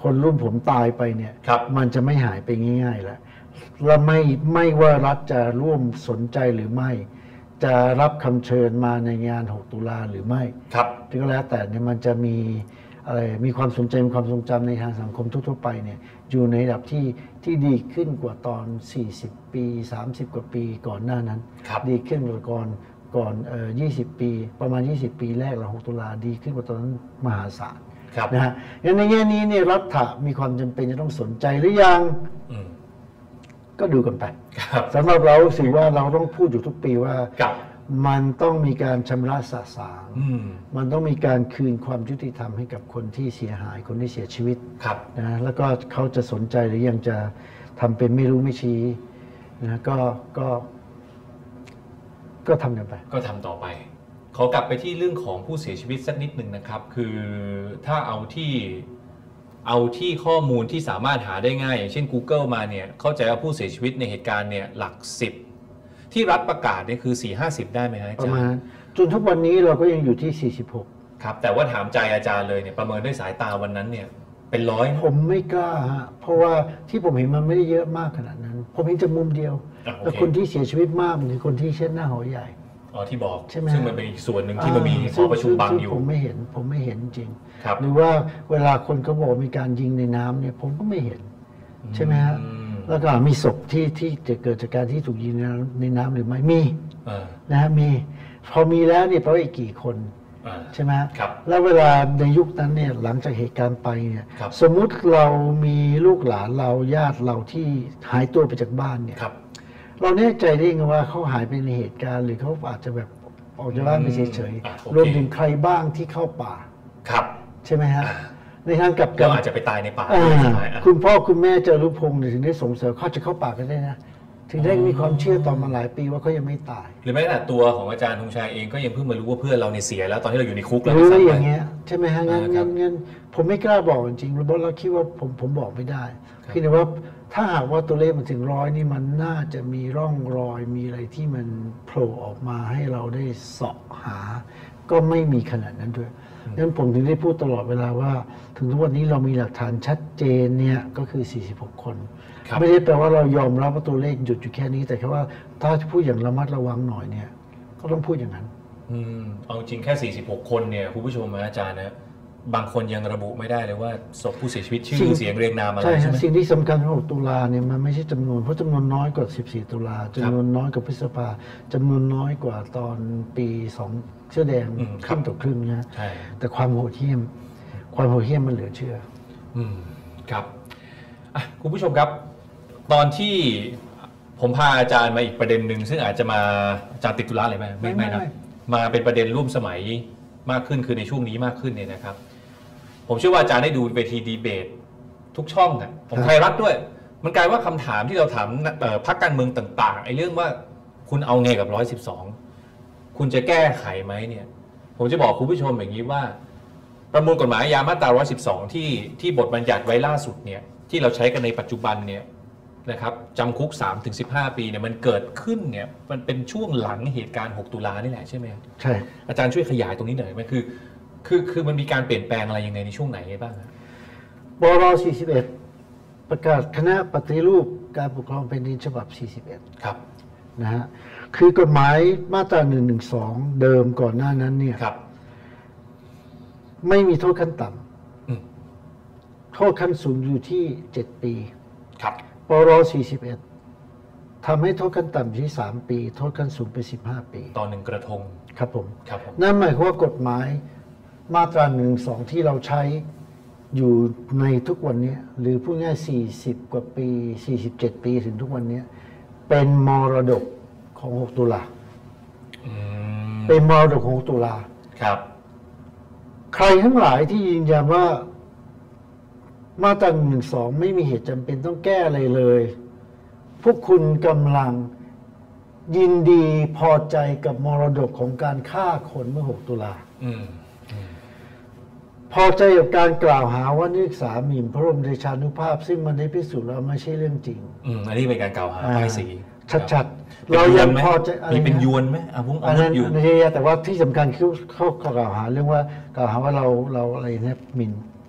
คนรุ่นผมตายไปเนี่ยครับมันจะไม่หายไปง่ายๆแล้วและไม่ว่ารัฐจะร่วมสนใจหรือไม่ จะรับคำเชิญมาในงาน 6 ตุลาหรือไม่ครับที่ก็แล้วแต่เนี่ยมันจะมีอะไรมีความสนใจมีความทรงจำในทางสังคมทั่วๆไปเนี่ยอยู่ในระดับที่ดีขึ้นกว่าตอน 40 ปี 30 กว่าปีก่อนหน้านั้นครับดีขึ้นกว่าก่อน20 ปีประมาณ 20 ปีแรกเรา6 ตุลาดีขึ้นกว่าตอนนั้นมหาศาลครับนะฮะงั้นในแง่นี้เนี่ยรัฐมีความจำเป็นจะต้องสนใจหรือยังอืมก็ดูกันไปครับสำหรับเราถือว่าเราต้องพูดอยู่ทุกปีว่าครับมันต้องมีการชำระสะสางอืมมันต้องมีการคืนความยุติธรรมให้กับคนที่เสียหายคนที่เสียชีวิตครับนะแล้วก็เขาจะสนใจหรือยังจะทำเป็นไม่รู้ไม่ชี้นะก็ทำกันไปก็ทำต่อไป ขอกลับไปที่เรื่องของผู้เสียชีวิตสักนิดหนึ่งนะครับ คือถ้าเอาที่ข้อมูลที่สามารถหาได้ง่าย อย่างเช่น Google มาเนี่ยเข้าใจว่าผู้เสียชีวิตในเหตุการณ์เนี่ยหลัก10ที่รัฐประกาศเนี่ยคือ 4-50 ได้ไหมฮะอาประจารมาณย์จนทุกวันนี้เราก็ยังอยู่ที่ 46 ครับแต่ว่าถามใจอาจารย์เลยเนี่ยประเมินด้วยสายตาวันนั้นเนี่ยเป็นร้อยไหมผมไม่กล้าฮะเพราะว่าที่ผมเห็นมันไม่ได้เยอะมากขนาดนั้น ผมเห็นจากมุมเดียวอ่ะโอเคแล้วคนที่เสียชีวิตมากมันคือคนที่เช่นหน้าหอใหญ่อ๋อที่บอกใช่ไหมซึ่งมันเป็นอีกส่วนหนึ่งที่มันมีหซึ่อประชุมบังอยู่ผมไม่เห็นจริงครับหรือว่าเวลาคนเขาบอกมีการยิงในน้ำเนี่ยผมก็ไม่เห็น ใช่ไหมฮะอืมแล้วก็มีศพที่จะเกิดจากการที่ถูกยิงในน้ำหรือไม่มีเออนะฮะมีพอมีแล้วเนี่ยแปลว่าอีกกี่คนอ่าใช่ไหมฮะครับแล้วเวลาในยุคนั้นเนี่ยหลังจากเหตุการณ์ไปเนี่ยครับสมมุติเรามีลูกหลานเราญาติเราที่หายตัวไปจากบ้านเนี่ยครับเราแน่ใจได้ไงว่าเขาหายไปในเหตุการณ์หรือเขาอาจจะแบบออกจากบ้านไปเฉยอ่ะโอเคๆรวมถึงใครบ้างที่เข้าป่าครับใช่ไหมฮะในทางกลับกัก็นอาจจะไปตายในป่าอ่าใช่ไหมอ่ะคุณพ่อคุณแม่จารุพงศ์เนี่ยถึงได้ส่งเสริมเขาจะเข้าป่ากันได้นะถึงได้มีความเชื่อต่อมาหลายปีว่าเขายังไม่ตายหรือแม้แต่ตัวของอาจารย์ธงชัยเองก็ยังเพิ่งมารู้ว่าเพื่อนเราเนี่ยเสียแล้วตอนที่เราอยู่ในคุกแล้วรู้ด้วยซ้ำไปอย่างเงี้ยใช่ไหมฮะงั้นครังั้บนงั้นผมไม่กล้าบอกจริงๆเพราะเราคิดว่าผมบอกไม่ได้คือแต่ว่าถ้าหากว่าตัวเลขมันถึง100นี่มันน่าจะมีร่องรอยมีอะไรที่มันโผล่ออกมาให้เราได้เสาะหา ก็ไม่มีขนาดนั้นด้วยงั้นผมถึงได้พูดตลอดเวลาว่า ถึงทุกวันนี้เรามีหลักฐานชัดเจนเนี่ยก็คือ46 คนครับไม่ได้แปลว่าเรายอมรับว่าตัวเลขหยุดอยู่แค่นี้ แต่แค่ว่าถ้าพูดอย่างระมัดระวังหน่อยเนี่ยก็ต้องพูดอย่างนั้นเอาจริงแค่ 46 คนเนี่ยคุณผู้ชมนะอาจารย์นะบางคนยังระบุไม่ได้เลยว่าศพผู้เสียชีวิตชื่อเสียงเรียงนามอะไรใช่ใช่ฮะไหมสิ่งที่สำคัญของ6 ตุลาเนี่ยมันไม่ใช่จำนวนเพราะจำนวนน้อยกว่า14 ตุลาจำนวนน้อยกว่าพฤษภาจำนวนน้อยกว่าตอนปี2เสื้อแดงครึ่งต่อครึ่งนะใช่แต่ความโหดเหี้ยมมันเหลือเชื่อครับอ่ะคุณผู้ชมครับ ตอนที่ผมพาอาจารย์มาอีกประเด็นหนึ่งซึ่งอาจจะมาอาจารย์ติดธุระอะไรไหมไม่นะไม่มาเป็นประเด็นร่วมสมัยมากขึ้นคือในช่วงนี้มากขึ้นเนี่ยนะครับ ผมเชื่อว่าอาจารย์ได้ดูเวทีดีเบตทุกช่องนะของไทยรัฐด้วย มันกลายว่าคำถามที่เราถามพรรคการเมืองต่างๆไอ้เรื่องว่าคุณเอาไงกับ112คุณจะแก้ไขไหมเนี่ยผมจะบอกคุณผู้ชมอย่างนี้ว่า ประมวลกฎหมายอาญามาตรา112ที่บทบัญญัติไว้ล่าสุดเนี่ยที่เราใช้กันในปัจจุบันเนี่ยนะครับจำคุก 3-15 ปีเนี่ยมันเกิดขึ้นเนี่ยมันเป็นช่วงหลังเหตุการณ์ 6 ตุลานี่แหละใช่ไหมใช่อาจารย์ช่วยขยายตรงนี้หน่อยไหมคือมันมีการเปลี่ยนแปลงอะไรยังไงในช่วงไหนบ้างครับบร41 ประกาศคณะปฏิรูปการปกครองแผ่นดินฉบับ 41 ครับนะฮะคือกฎหมายมาตรา112 เดิมก่อนหน้านั้นเนี่ยครับไม่มีโทษขั้นต่อืมำโทษขั้นสูงอยู่ที่ 7 ปีครับปร41ทำให้โทษขั้นต่ำอยู่ที่ 3 ปี โทษขั้นสูงเป็น15 ปีตอนหนึ่งกระทงครับผมครับผมนั่นหมายความว่ากฎหมายมาตรา112ที่เราใช้อยู่ในทุกวันนี้หรือพูดง่าย40 กว่าปี 47 ปีถึงทุกวันนี้เป็นมรดกของ 6 ตุลาอืมเป็นมรดกของ 6 ตุลาครับใครทั้งหลายที่ยืนยันว่ามาตรา112ไม่มีเหตุจำเป็นต้องแก้อะไรเลย พวกคุณกำลังยินดีพอใจกับมรดกของการฆ่าคนเมื่อ 6 ตุลาอืมพอใจกับการกล่าวหาว่านักศึกษาหมิ่นพระบรมเดชานุภาพ ซึ่งมันได้พิสูจน์แล้วไม่ใช่เรื่องจริงอันนี้เป็นการกล่าวหาป้ายสีชัดๆๆ เรายังพอใจมีเป็นนะยวนไหมอาวุธอันนั้นอยู่ไม่ใช่แต่ว่าที่สำคัญคือเขากล่าวหาเรื่องว่ากล่าวหาว่าเราอะไรเนี่ยหมิ่น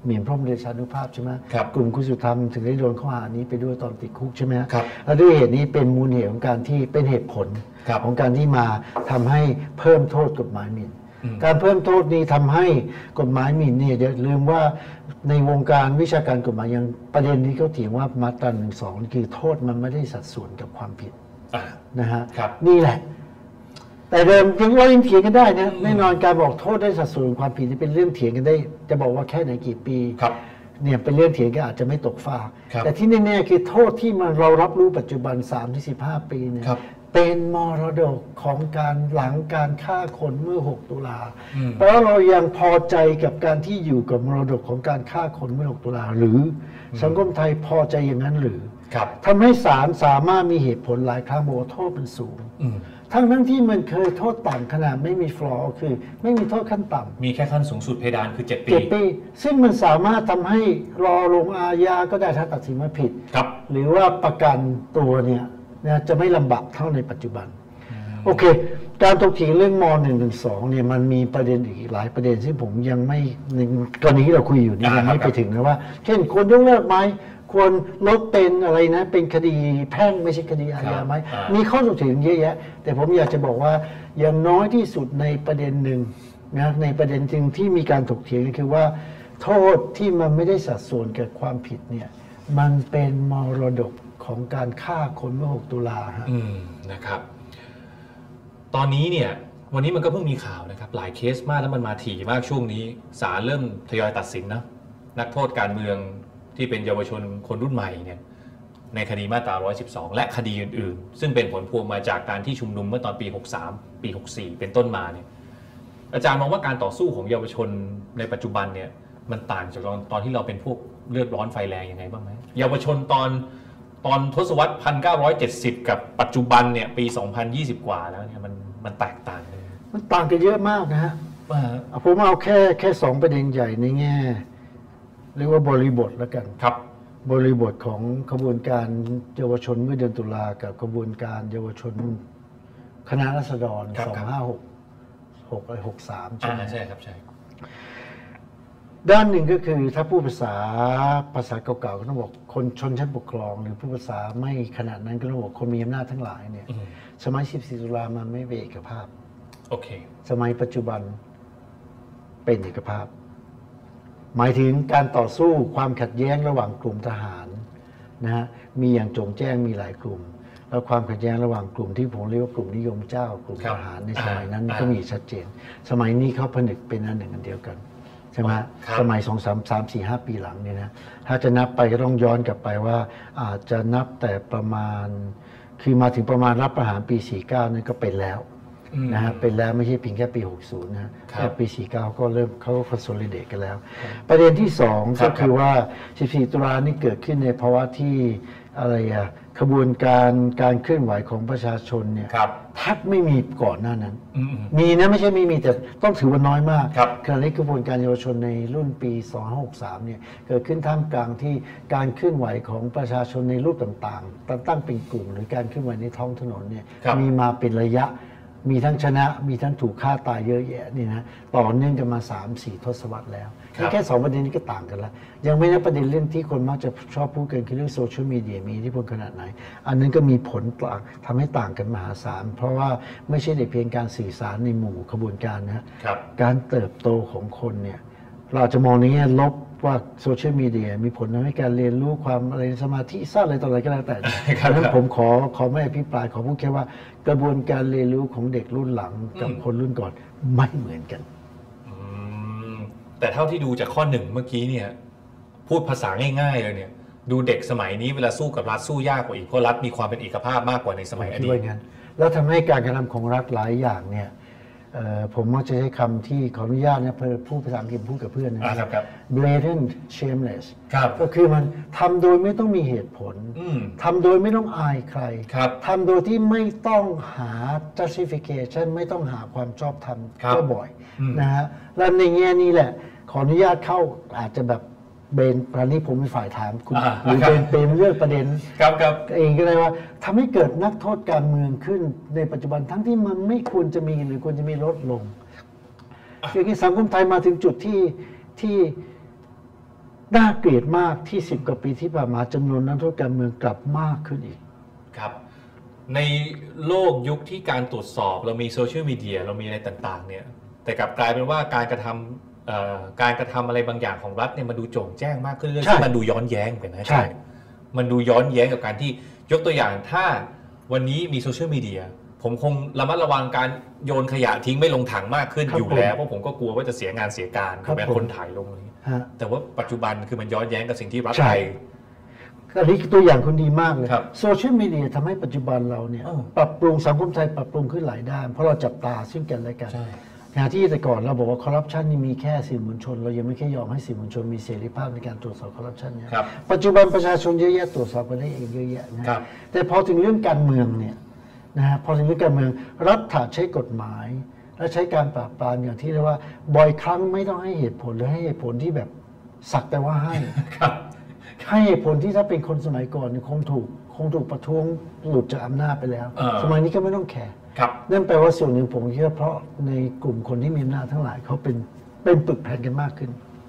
หมิ่นพระบรมเดชานุภาพใช่ไหมกลุ่มคุณสุธรรมถึงได้โดนข้อหานี้ไปด้วยตอนติดคุกใช่ไหมแล้วด้วยเหตุนี้เป็นมูลเหตุของการที่เป็นเหตุผลของการที่มาทำให้เพิ่มโทษกฎหมายหมิ่นการเพิ่มโทษนี้ทำให้กฎหมายหมิ่นเนี่ยอย่าลืมว่าในวงการวิชาการกฎหมายยังประเด็นนี้เขาเถียงว่ามาตรา112คือโทษมันไม่ได้สัดส่วนกับความผิดนะฮะนี่แหละแต่เดิมเรายังเถียงกันได้นะแน่นอนการบอกโทษได้สัดส่วนความผิดนี่เป็นเรื่องเถียงกันได้จะบอกว่าแค่ไหนกี่ปีเนี่ยเป็นเรื่องเถียงกันอาจจะไม่ตกฟากแต่ที่แน่ๆคือโทษที่มันเรารับรู้ปัจจุบัน 3-15 ปีเนี่ยเป็นมรดกของการหลังการฆ่าคนเมื่อ6ตุลาเพราะเรายังพอใจกับการที่อยู่กับมรดกของการฆ่าคนเมื่อ6ตุลาหรือสังคมไทยพอใจอย่างนั้นหรือทำให้ศาลสามารถมีเหตุผลหลายครั้งบอกโทษมันสูงทั้งที่มันเคยโทษต่ำขนาดไม่มีฟลอร์คือไม่มีโทษขั้นต่ำมีแค่ขั้นสูงสุดเพดานคือ7 ปีซึ่งมันสามารถทำให้รอลงอาญาก็ได้ถ้าตัดสินว่าผิดหรือว่าประกันตัวเนี่ยจะไม่ลำบากเท่าในปัจจุบันโอเคการถกเถียงเรื่องม.112เนี่ยมันมีประเด็นอีกหลายประเด็นที่ผมยังไม่ในกรณีที่เราคุยอยู่นี่ยังไม่ไปถึงนะว่าเช่นควรยกเลิกไหมควรลดเป็นอะไรนะเป็นคดีแพ่งไม่ใช่คดีอาญาไหมมีข้อถกเถียงเยอะแยะแต่ผมอยากจะบอกว่าอย่างน้อยที่สุดในประเด็นหนึ่งนะในประเด็นจริงที่มีการถกเถียงก็คือว่าโทษที่มันไม่ได้สัดส่วนกับความผิดเนี่ยมันเป็นมรดกของการฆ่าคนเมื่อ6ตุลานะครับตอนนี้เนี่ยวันนี้มันก็เพิ่งมีข่าวนะครับหลายเคสมากแล้วมันมาถี่มากช่วงนี้ศาลเริ่มทยอยตัดสินนะนักโทษการเมืองที่เป็นเยาวชนคนรุ่นใหม่เนี่ยในคดีมาตรา112และคดีอื่นๆซึ่งเป็นผลพวงมาจากการที่ชุมนุมเมื่อตอนปี63ปี64เป็นต้นมาเนี่ยอาจารย์มองว่าการต่อสู้ของเยาวชนในปัจจุบันเนี่ยมันต่างจากตอนที่เราเป็นพวกเลือดร้อนไฟแรงยังไงบ้างไหมเยาวชนตอนทศวรรษ1970กับปัจจุบันเนี่ยปี2020กว่าแล้วเนี่ยมันแตกต่างเลยมันต่างกันเยอะมากนะฮะผมเอาแค่2ประเด็นใหญ่ในแง่เรียกว่าบริบทแล้วกันครับบริบทของขบวนการเยาวชนเมื่อเดือนตุลากับขบวนการเยาวชนคณะราษฎร2563ใช่ไหมใช่ครับใช่ด้านหนึ่งก็คือถ้าพูดภาษาเก่าๆก็ต้องบอกคนชนชั้นปกครองหรือผู้ภาษาไม่ขนาดนั้นก็ต้องบอกคนมีอำนาจทั้งหลายเนี่ยสมัย14ตุลามันไม่เป็นเอกภาพโอเคสมัยปัจจุบันเป็นเอกภาพหมายถึงการต่อสู้ความขัดแย้งระหว่างกลุ่มทหารนะฮะมีอย่างโจ่งแจ้งมีหลายกลุ่มแล้วความขัดแย้งระหว่างกลุ่มที่ผมเรียกว่ากลุ่มนิยมเจ้ากลุ่มทหารในสมัยนั้นก็มีชัดเจนสมัยนี้เขาผนึกเป็นอันหนึ่งอันเดียวกันใช่ไหมสมัย2-3-4-5 ปีหลังเนี่ยนะถ้าจะนับไปก็ต้องย้อนกลับไปว่าอาจจะนับแต่ประมาณคือมาถึงประมาณรัฐประหารปี49นั่นก็เป็นแล้วนะฮะเป็นแล้วไม่ใช่เพียงแค่ปี60นะแค่ปี49ก็เริ่มเขาคอนโซลิเดตกันแล้วประเด็นที่2ก็คือว่า14ตุลานี่เกิดขึ้นในภาวะที่อะไรอะขบวนการเคลื่อนไหวของประชาชนเนี่ยแทบไม่มีก่อนหน้านั้นมีนะไม่ใช่ไม่มีแต่ต้องถือว่าน้อยมากขณะนี้กระบวนการเยาวชนในรุ่นปี2563เนี่ยเกิดขึ้นท่ามกลางที่การเคลื่อนไหวของประชาชนในรูปต่างๆตั้งเป็นกลุ่มหรือการเคลื่อนไหวในท้องถนนเนี่ยมีมาเป็นระยะมีทั้งชนะมีทั้งถูกฆ่าตายเยอะแยะนี่นะต่อเนื่องกันมา 3-4 ทศวรรษแล้วแค่2ประเด็นนี้ก็ต่างกันแล้วยังไม่นับประเด็นเรื่องที่คนมักจะชอบพูดกันคือเรื่องโซเชียลมีเดียมีอิทธิพลขนาดไหนอันนั้นก็มีผลต่างทำให้ต่างกันมหาศาลเพราะว่าไม่ใช่แต่เพียงการสื่อสารในหมู่ขบวนการนะการเติบโตของคนเนี่ยเราจะมองในแง่ลบว่าโซเชียลมีเดียมีผลทำให้การเรียนรู้ความอะไรสมาธิสั้นอะไรต่ออะไรก็แล้วแต่ดังนั้นผมขอไม่อภิปรายขอพูดแค่ว่ากระบวนการเรียนรู้ของเด็กรุ่นหลังกับคนรุ่นก่อนไม่เหมือนกันแต่เท่าที่ดูจากข้อ1เมื่อกี้เนี่ยพูดภาษาง่ายๆเลยเนี่ยดูเด็กสมัยนี้เวลาสู้กับรัฐสู้ยากกว่าอีกเพราะรัฐมีความเป็นเอกภาพมากกว่าในสมัยอดีตแล้วทำให้การกระทำของรัฐหลายอย่างเนี่ยผมมักจะใช้คำที่ขออนุญาตนะพูดภาษาอังกฤษพูดกับเพื่อนนะครับ blatant shameless ก็คือมันทำโดยไม่ต้องมีเหตุผลทำโดยไม่ต้องอายใครทำโดยที่ไม่ต้องหา justification ไม่ต้องหาความชอบธรรมก็บ่อยนะฮะและในแง่นี้แหละขออนุญาตเข้าอาจจะแบบเบนตอนนี้ผมเป็นฝ่ายถามคุณหรือเป็นเรื่องประเด็นเองก็ได้ว่าทำให้เกิดนักโทษการเมืองขึ้นในปัจจุบันทั้งที่มันไม่ควรจะมีหรือควรจะมีลดลงอย่างนี้สังคมไทยมาถึงจุดที่น่าเกลียดมากที่10 กว่าปีที่ผ่านมาจำนวนนักโทษการเมืองกลับมากขึ้นอีกครับในโลกยุคที่การตรวจสอบเรามีโซเชียลมีเดียเรามีอะไรต่างๆเนี่ยแต่กลับกลายเป็นว่าการกระทำอะไรบางอย่างของรัฐเนี่ยมันดูโจ่งแจ้งมากขึ้นเรื่อยๆซึ่งมันดูย้อนแย้งไปนะใช่มันดูย้อนแย้งกับการที่ยกตัวอย่างถ้าวันนี้มีโซเชียลมีเดียผมคงระมัดระวังการโยนขยะทิ้งไม่ลงถังมากขึ้นอยู่แล้วเพราะผมก็กลัวว่าจะเสียงานเสียการแบบคนถ่ายลงนี้แต่ว่าปัจจุบันคือมันย้อนแย้งกับสิ่งที่รัฐไทยอันนี้ตัวอย่างคนดีมากเลยโซเชียลมีเดียทำให้ปัจจุบันเราเนี่ยปรับปรุงสังคมไทยปรับปรุงขึ้นหลายด้านเพราะเราจับตาซึ่งกันและกันที่แต่ก่อนเราบอกว่าคอร์รัปชันนี่มีแค่สื่อมวลชนเรายังไม่แค่ยอมให้สื่อมวลชนมีเสรีภาพในการตรวจสอบคอร์รัปชันเนี่ยปัจจุบันประชาชนเยอะแยะตรวจสอบกันได้เองเยอะแยะนะแต่พอถึงเรื่องการเมืองเนี่ยนะฮะพอถึงเรื่องการเมืองรัฐใช้กฎหมายและใช้การปราบปรามอย่างที่เรียกว่าบ่อยครั้งไม่ต้องให้เหตุผลหรือให้เหตุผลที่แบบสักแต่ว่าให้ให้เหตุผลที่ถ้าเป็นคนสมัยก่อนคงถูกประท้วงหลุดจากอำนาจไปแล้วสมัยนี้ก็ไม่ต้องแคร์นั่นแปลว่าส่วนหนึ่งผมคิดว่าเพราะในกลุ่มคนที่มีอำนาจทั้งหลายเขาเป็นปึกแผ่นกันมากขึ้น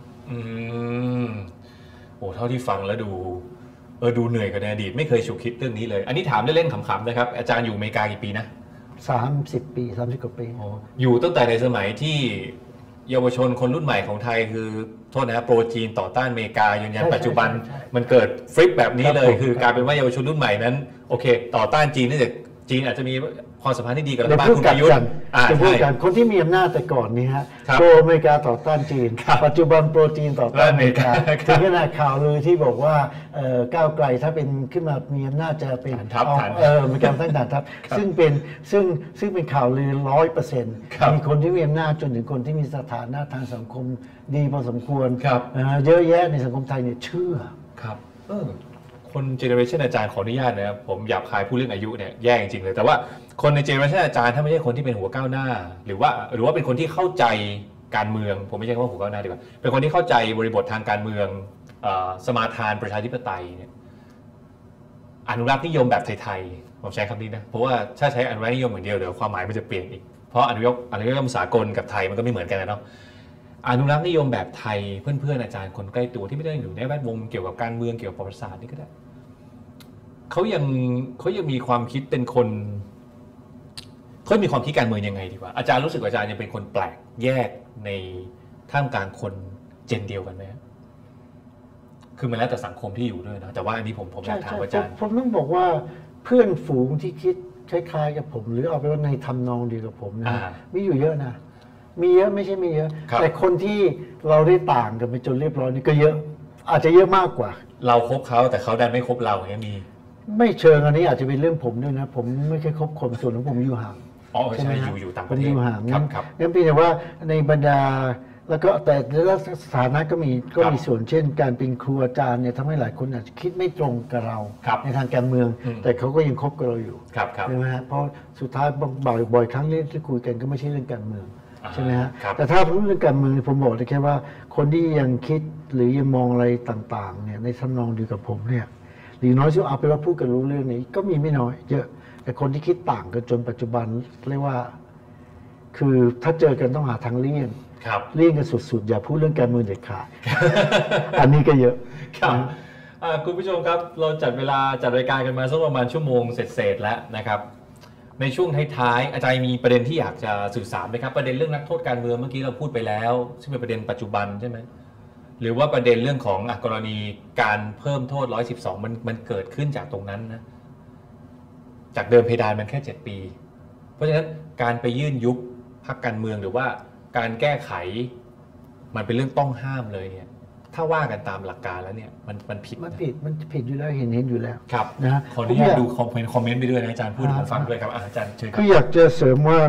โอ้เท่าที่ฟังแล้วดูเหนื่อยกับในอดีตไม่เคยฉุกคิดเรื่องนี้เลยอันนี้ถามเล่นๆขำๆนะครับอาจารย์อยู่อเมริกากี่ปีนะ 30 ปี30 กว่าปีอยู่ตั้งแต่ในสมัยที่เยาวชนคนรุ่นใหม่ของไทยคือโทษนะโปรจีนต่อต้านอเมริกายืนยันปัจจุบันมันเกิดฟลิปแบบนี้เลยคือกลายเป็นว่าเยาวชนรุ่นใหม่นั้นโอเคต่อต้านจีนเนื่องจากจีนอาจจะมีความสัมพันธ์ที่ดีกับรัฐบาลคุณประยุทธ์จะพูดกันคนที่มีอำนาจแต่ก่อนนี้ฮะโปรอเมริกาต่อต้านจีนปัจจุบันโปรจีนต่อต้านอเมริกาถึงขนาดข่าวเลยที่บอกว่าก้าวไกลถ้าเป็นขึ้นมามีอำนาจจะเป็นมีการตั้งฐานทัพซึ่งเป็นข่าวลือ100%มีคนที่มีอำนาจจนถึงคนที่มีสถานะทางสังคมดีพอสมควรเยอะแยะในสังคมไทยเนี่ยเชื่อครับคนเจเนอเรชันอาจารย์ขออนุญาตนะครับผมหยาบคายพูดเรื่องอายุเนี่ยแย่จริงๆเลยแต่ว่าคนในเจเนอเรชันอาจารย์ถ้าไม่ใช่คนที่เป็นหัวก้าวหน้าหรือว่าเป็นคนที่เข้าใจการเมืองผมไม่ใช่คำว่าหัวก้าวหน้าดีกว่าเป็นคนที่เข้าใจบริบททางการเมืองสมาทานประชาธิปไตยเนี่ยอนุรักษ์นิยมแบบไทยๆผมใช้คำนี้นะเพราะว่าถ้าใช้อนุรักษ์นิยมอย่างเดียวเดี๋ยวความหมายมันจะเปลี่ยนอีกเพราะอนุรักษ์นิยมสากลกับไทยมันก็ไม่เหมือนกันนะเนาะอนุรักษ์นิยมแบบไทยเพื่อนๆอาจารย์คนใกล้ตัวที่ไม่ได้อยู่ในแวดวงเกี่ยวกับการเมืองเกี่ยวกับประวัติศาสตร์นี่ก็ได้เขายังมีความคิดเป็นคนเขามีความคิดการเมืองยังไงดีกว่าอาจารย์รู้สึกว่าอาจารย์ยังเป็นคนแปลกแยกในท่ามกลางคนเจนเดียวกันไหมคือมันแล้วแต่สังคมที่อยู่ด้วยนะแต่ว่าอันนี้ผมอยากถามอาจารย์ผมต้องบอกว่าเพื่อนฝูงที่คิดคล้ายๆกับผมหรือเอาไปว่าในทำนองเดียวกับผมนะมีอยู่เยอะนะมีเยอะไม่ใช่ไม่เยอะแต่คนที่เราได้ต่างกันไปจนเรียบร้อยนี่ก็เยอะอาจจะเยอะมากกว่าเราคบเขาแต่เขาดันไม่คบเราอย่างนี้มีไม่เชิงอันนี้อาจจะเป็นเรื่องผมด้วยนะผมไม่เคยคบคนส่วนของผมอยู่ห่างใช่ไหมอยู่ต่างประเทศอยู่ห่างนั่นเป็นแต่ว่าในบรรดาแล้วก็แต่ละสถานะก็มีส่วนเช่นการเป็นครูอาจารย์เนี่ยทำให้หลายคนอาจจะคิดไม่ตรงกับเราในทางการเมืองแต่เขาก็ยังคบกับเราอยู่ใช่ไหมฮะเพราะสุดท้ายบ่อยครั้งที่คุยกันก็ไม่ใช่เรื่องการเมืองใช่ไหมฮะแต่ถ้าพูดเรื่องการเมืองผมบอกได้แค่ว่าคนที่ยังคิดหรือยังมองอะไรต่างๆเนี่ยในทำนองเดียวกับผมเนี่ยหรือน้อยสุดเอาไปว่าพูดกันรู้เรื่องนี้ก็มีไม่น้อยเยอะแต่คนที่คิดต่างกันจนปัจจุบันเรียกว่าคือถ้าเจอกันต้องหาทางเลี่ยงกันสุดๆอย่าพูดเรื่องการเมืองเด็ดขาด อันนี้ก็เยอะครับคุณผู้ชมครับเราจัดรายการกันมาสักประมาณชั่วโมงเสร็จแล้วนะครับในช่วงท้ายๆอาจารย์มีประเด็นที่อยากจะสื่อสารไหมครับประเด็นเรื่องนักโทษการเมืองเมื่อกี้เราพูดไปแล้วซึ่งเป็นประเด็นปัจจุบันใช่ไหมหรือว่าประเด็นเรื่องของกรณีการเพิ่มโทษ112มันเกิดขึ้นจากตรงนั้นนะจากเดิมเพดานมันแค่7 ปีเพราะฉะนั้นการไปยื่นยุบพรรคการเมืองหรือว่าการแก้ไขมันเป็นเรื่องต้องห้ามเลยเนี่ยถ้าว่ากันตามหลักการแล้วเนี่ยมันผิดอยู่แล้วเห็นอยู่แล้วครับนะขออนุญาตดูคอมเมนต์ไปด้วยนะอาจารย์พูดผมฟังด้วยครับอาจารย์เชิญครับคืออยากจะเสริมว่า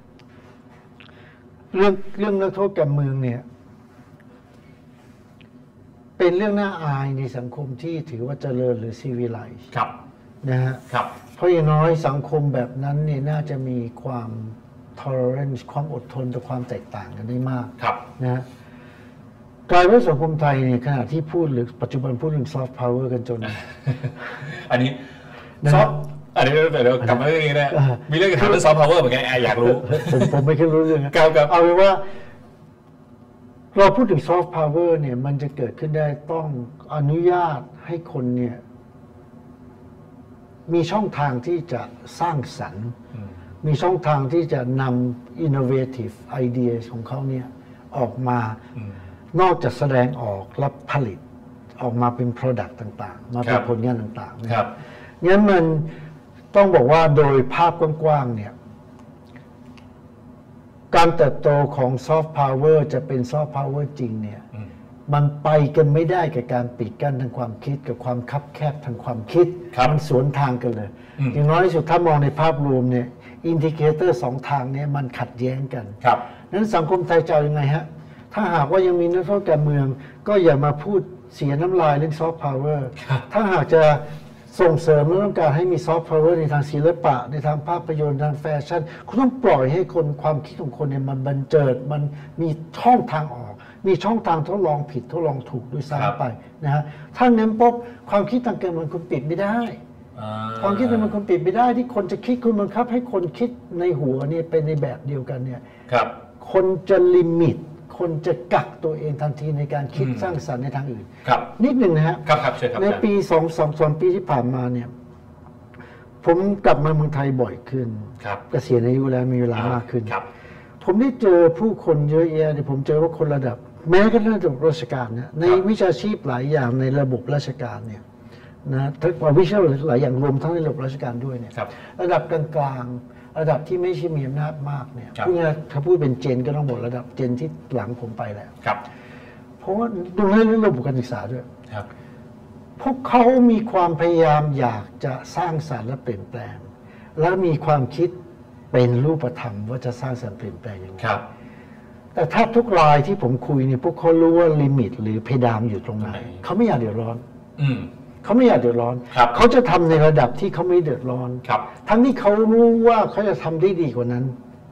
เรื่องนักโทษการเมืองเนี่ยเป็นเรื่องน่าอายในสังคมที่ถือว่าเจริญหรือซีวิไลซ์นะฮะเพราะอย่างน้อยสังคมแบบนั้นเนี่ยน่าจะมีความ tolerance ความอดทนต่อความแตกต่างกันได้มากนะฮะกลายเป็นสังคมไทยเนี่ยขณะที่พูดหรือปัจจุบันพูดถึง soft power กันจนอันนี้ซอฟอันนี้เดี๋ยวกลับมาเรื่องนี้นะมีเรื่องถามเรื่อง soft power เหมือนกันอยากรู้ผมไม่เคยรู้เรื่องเอาเป็นว่าเราพูดถึงซอฟต์พาวเวอร์เนี่ยมันจะเกิดขึ้นได้ต้องอนุญาตให้คนเนี่ยมีช่องทางที่จะสร้างสรรค์มีช่องทางที่จะนำ innovative ideas ของเขาเนี่ยออกมานอกจากแสดงออกและผลิตออกมาเป็น product ต่างๆมาเป็นผลงานต่างๆนะครับงั้นมันต้องบอกว่าโดยภาพกว้างๆเนี่ยการเติบโตของซอฟต์พาวเวอร์จะเป็นซอฟต์พาวเวอร์จริงเนี่ยมันไปกันไม่ได้กับการปิดกั้นทางความคิดกับความคับแคบทางความคิดมันสวนทางกันเลยอย่างน้อยที่สุดถ้ามองในภาพรวมเนี่ยอินดิเคเตอร์สองทางนี้มันขัดแย้งกันนั้นสังคมไทยจะยังไงฮะถ้าหากว่ายังมีนักโทษการเมืองก็อย่ามาพูดเสียน้ำลายเรื่องซอฟต์พาวเวอร์ถ้าหากจะส่งเสริมและต้องการให้มีซอฟต์พาวเวอร์ในทางศิลปะในทางภาพยนตร์ทางแฟชั่นคุณต้องปล่อยให้คนความคิดของคนเนี่ยมันบันเจิดมันมีช่องทางออกมีช่องทางทดลองผิดทดลองถูกด้วยซ้ำไปนะฮะถ้างั้นปุ๊บความคิดทางการเมืองคุณปิดไม่ได้ความคิดทางการเมืองคุณปิดไม่ได้ที่คนจะคิดคุณบังคับให้คนคิดในหัวเนี่ยเป็นในแบบเดียวกันเนี่ยคนจะลิมิตคนจะกักตัวเองทันทีในการคิดสร้างสรรค์ในทางอื่นนิดหนึ่งนะฮะในปี2 ปีที่ผ่านมาเนี่ยผมกลับมาเมืองไทยบ่อยขึ้นเกษียณอายุแล้วมีเวลามากขึ้นผมได้เจอผู้คนเยอะแยะเนี่ยผมเจอว่าคนระดับแม้กระทั่งระดับราชการเนี่ยในวิชาชีพหลายอย่างในระบบราชการเนี่ยนะทั้งวิชาหลายอย่างรวมทั้งในระบบราชการด้วยเนี่ยระดับกลางๆระดับที่ไม่ใช่มีอำนาจมากเนี่ยพูดง่ายถ้าพูดเป็นเจนก็ต้องบอกระดับเจนที่หลังผมไปแล้วเพราะว่าดูเรื่องระบบการศึกษาด้วยพวกเขามีความพยายามอยากจะสร้างสรรค์และเปลี่ยนแปลงและมีความคิดเป็นรูปธรรมว่าจะสร้างสรรค์เปลี่ยนแปลงอย่างไรแต่ถ้าทุกรายที่ผมคุยเนี่ยพวกเขารู้ว่าลิมิตหรือเพดานอยู่ตรงไหนเขาไม่อยากเดือดร้อนเขาไม่อยากเดือดร้อนเขาจะทำในระดับที่เขาไม่เดือดร้อนทั้งที่เขารู้ว่าเขาจะทำได้ดีกว่านั้น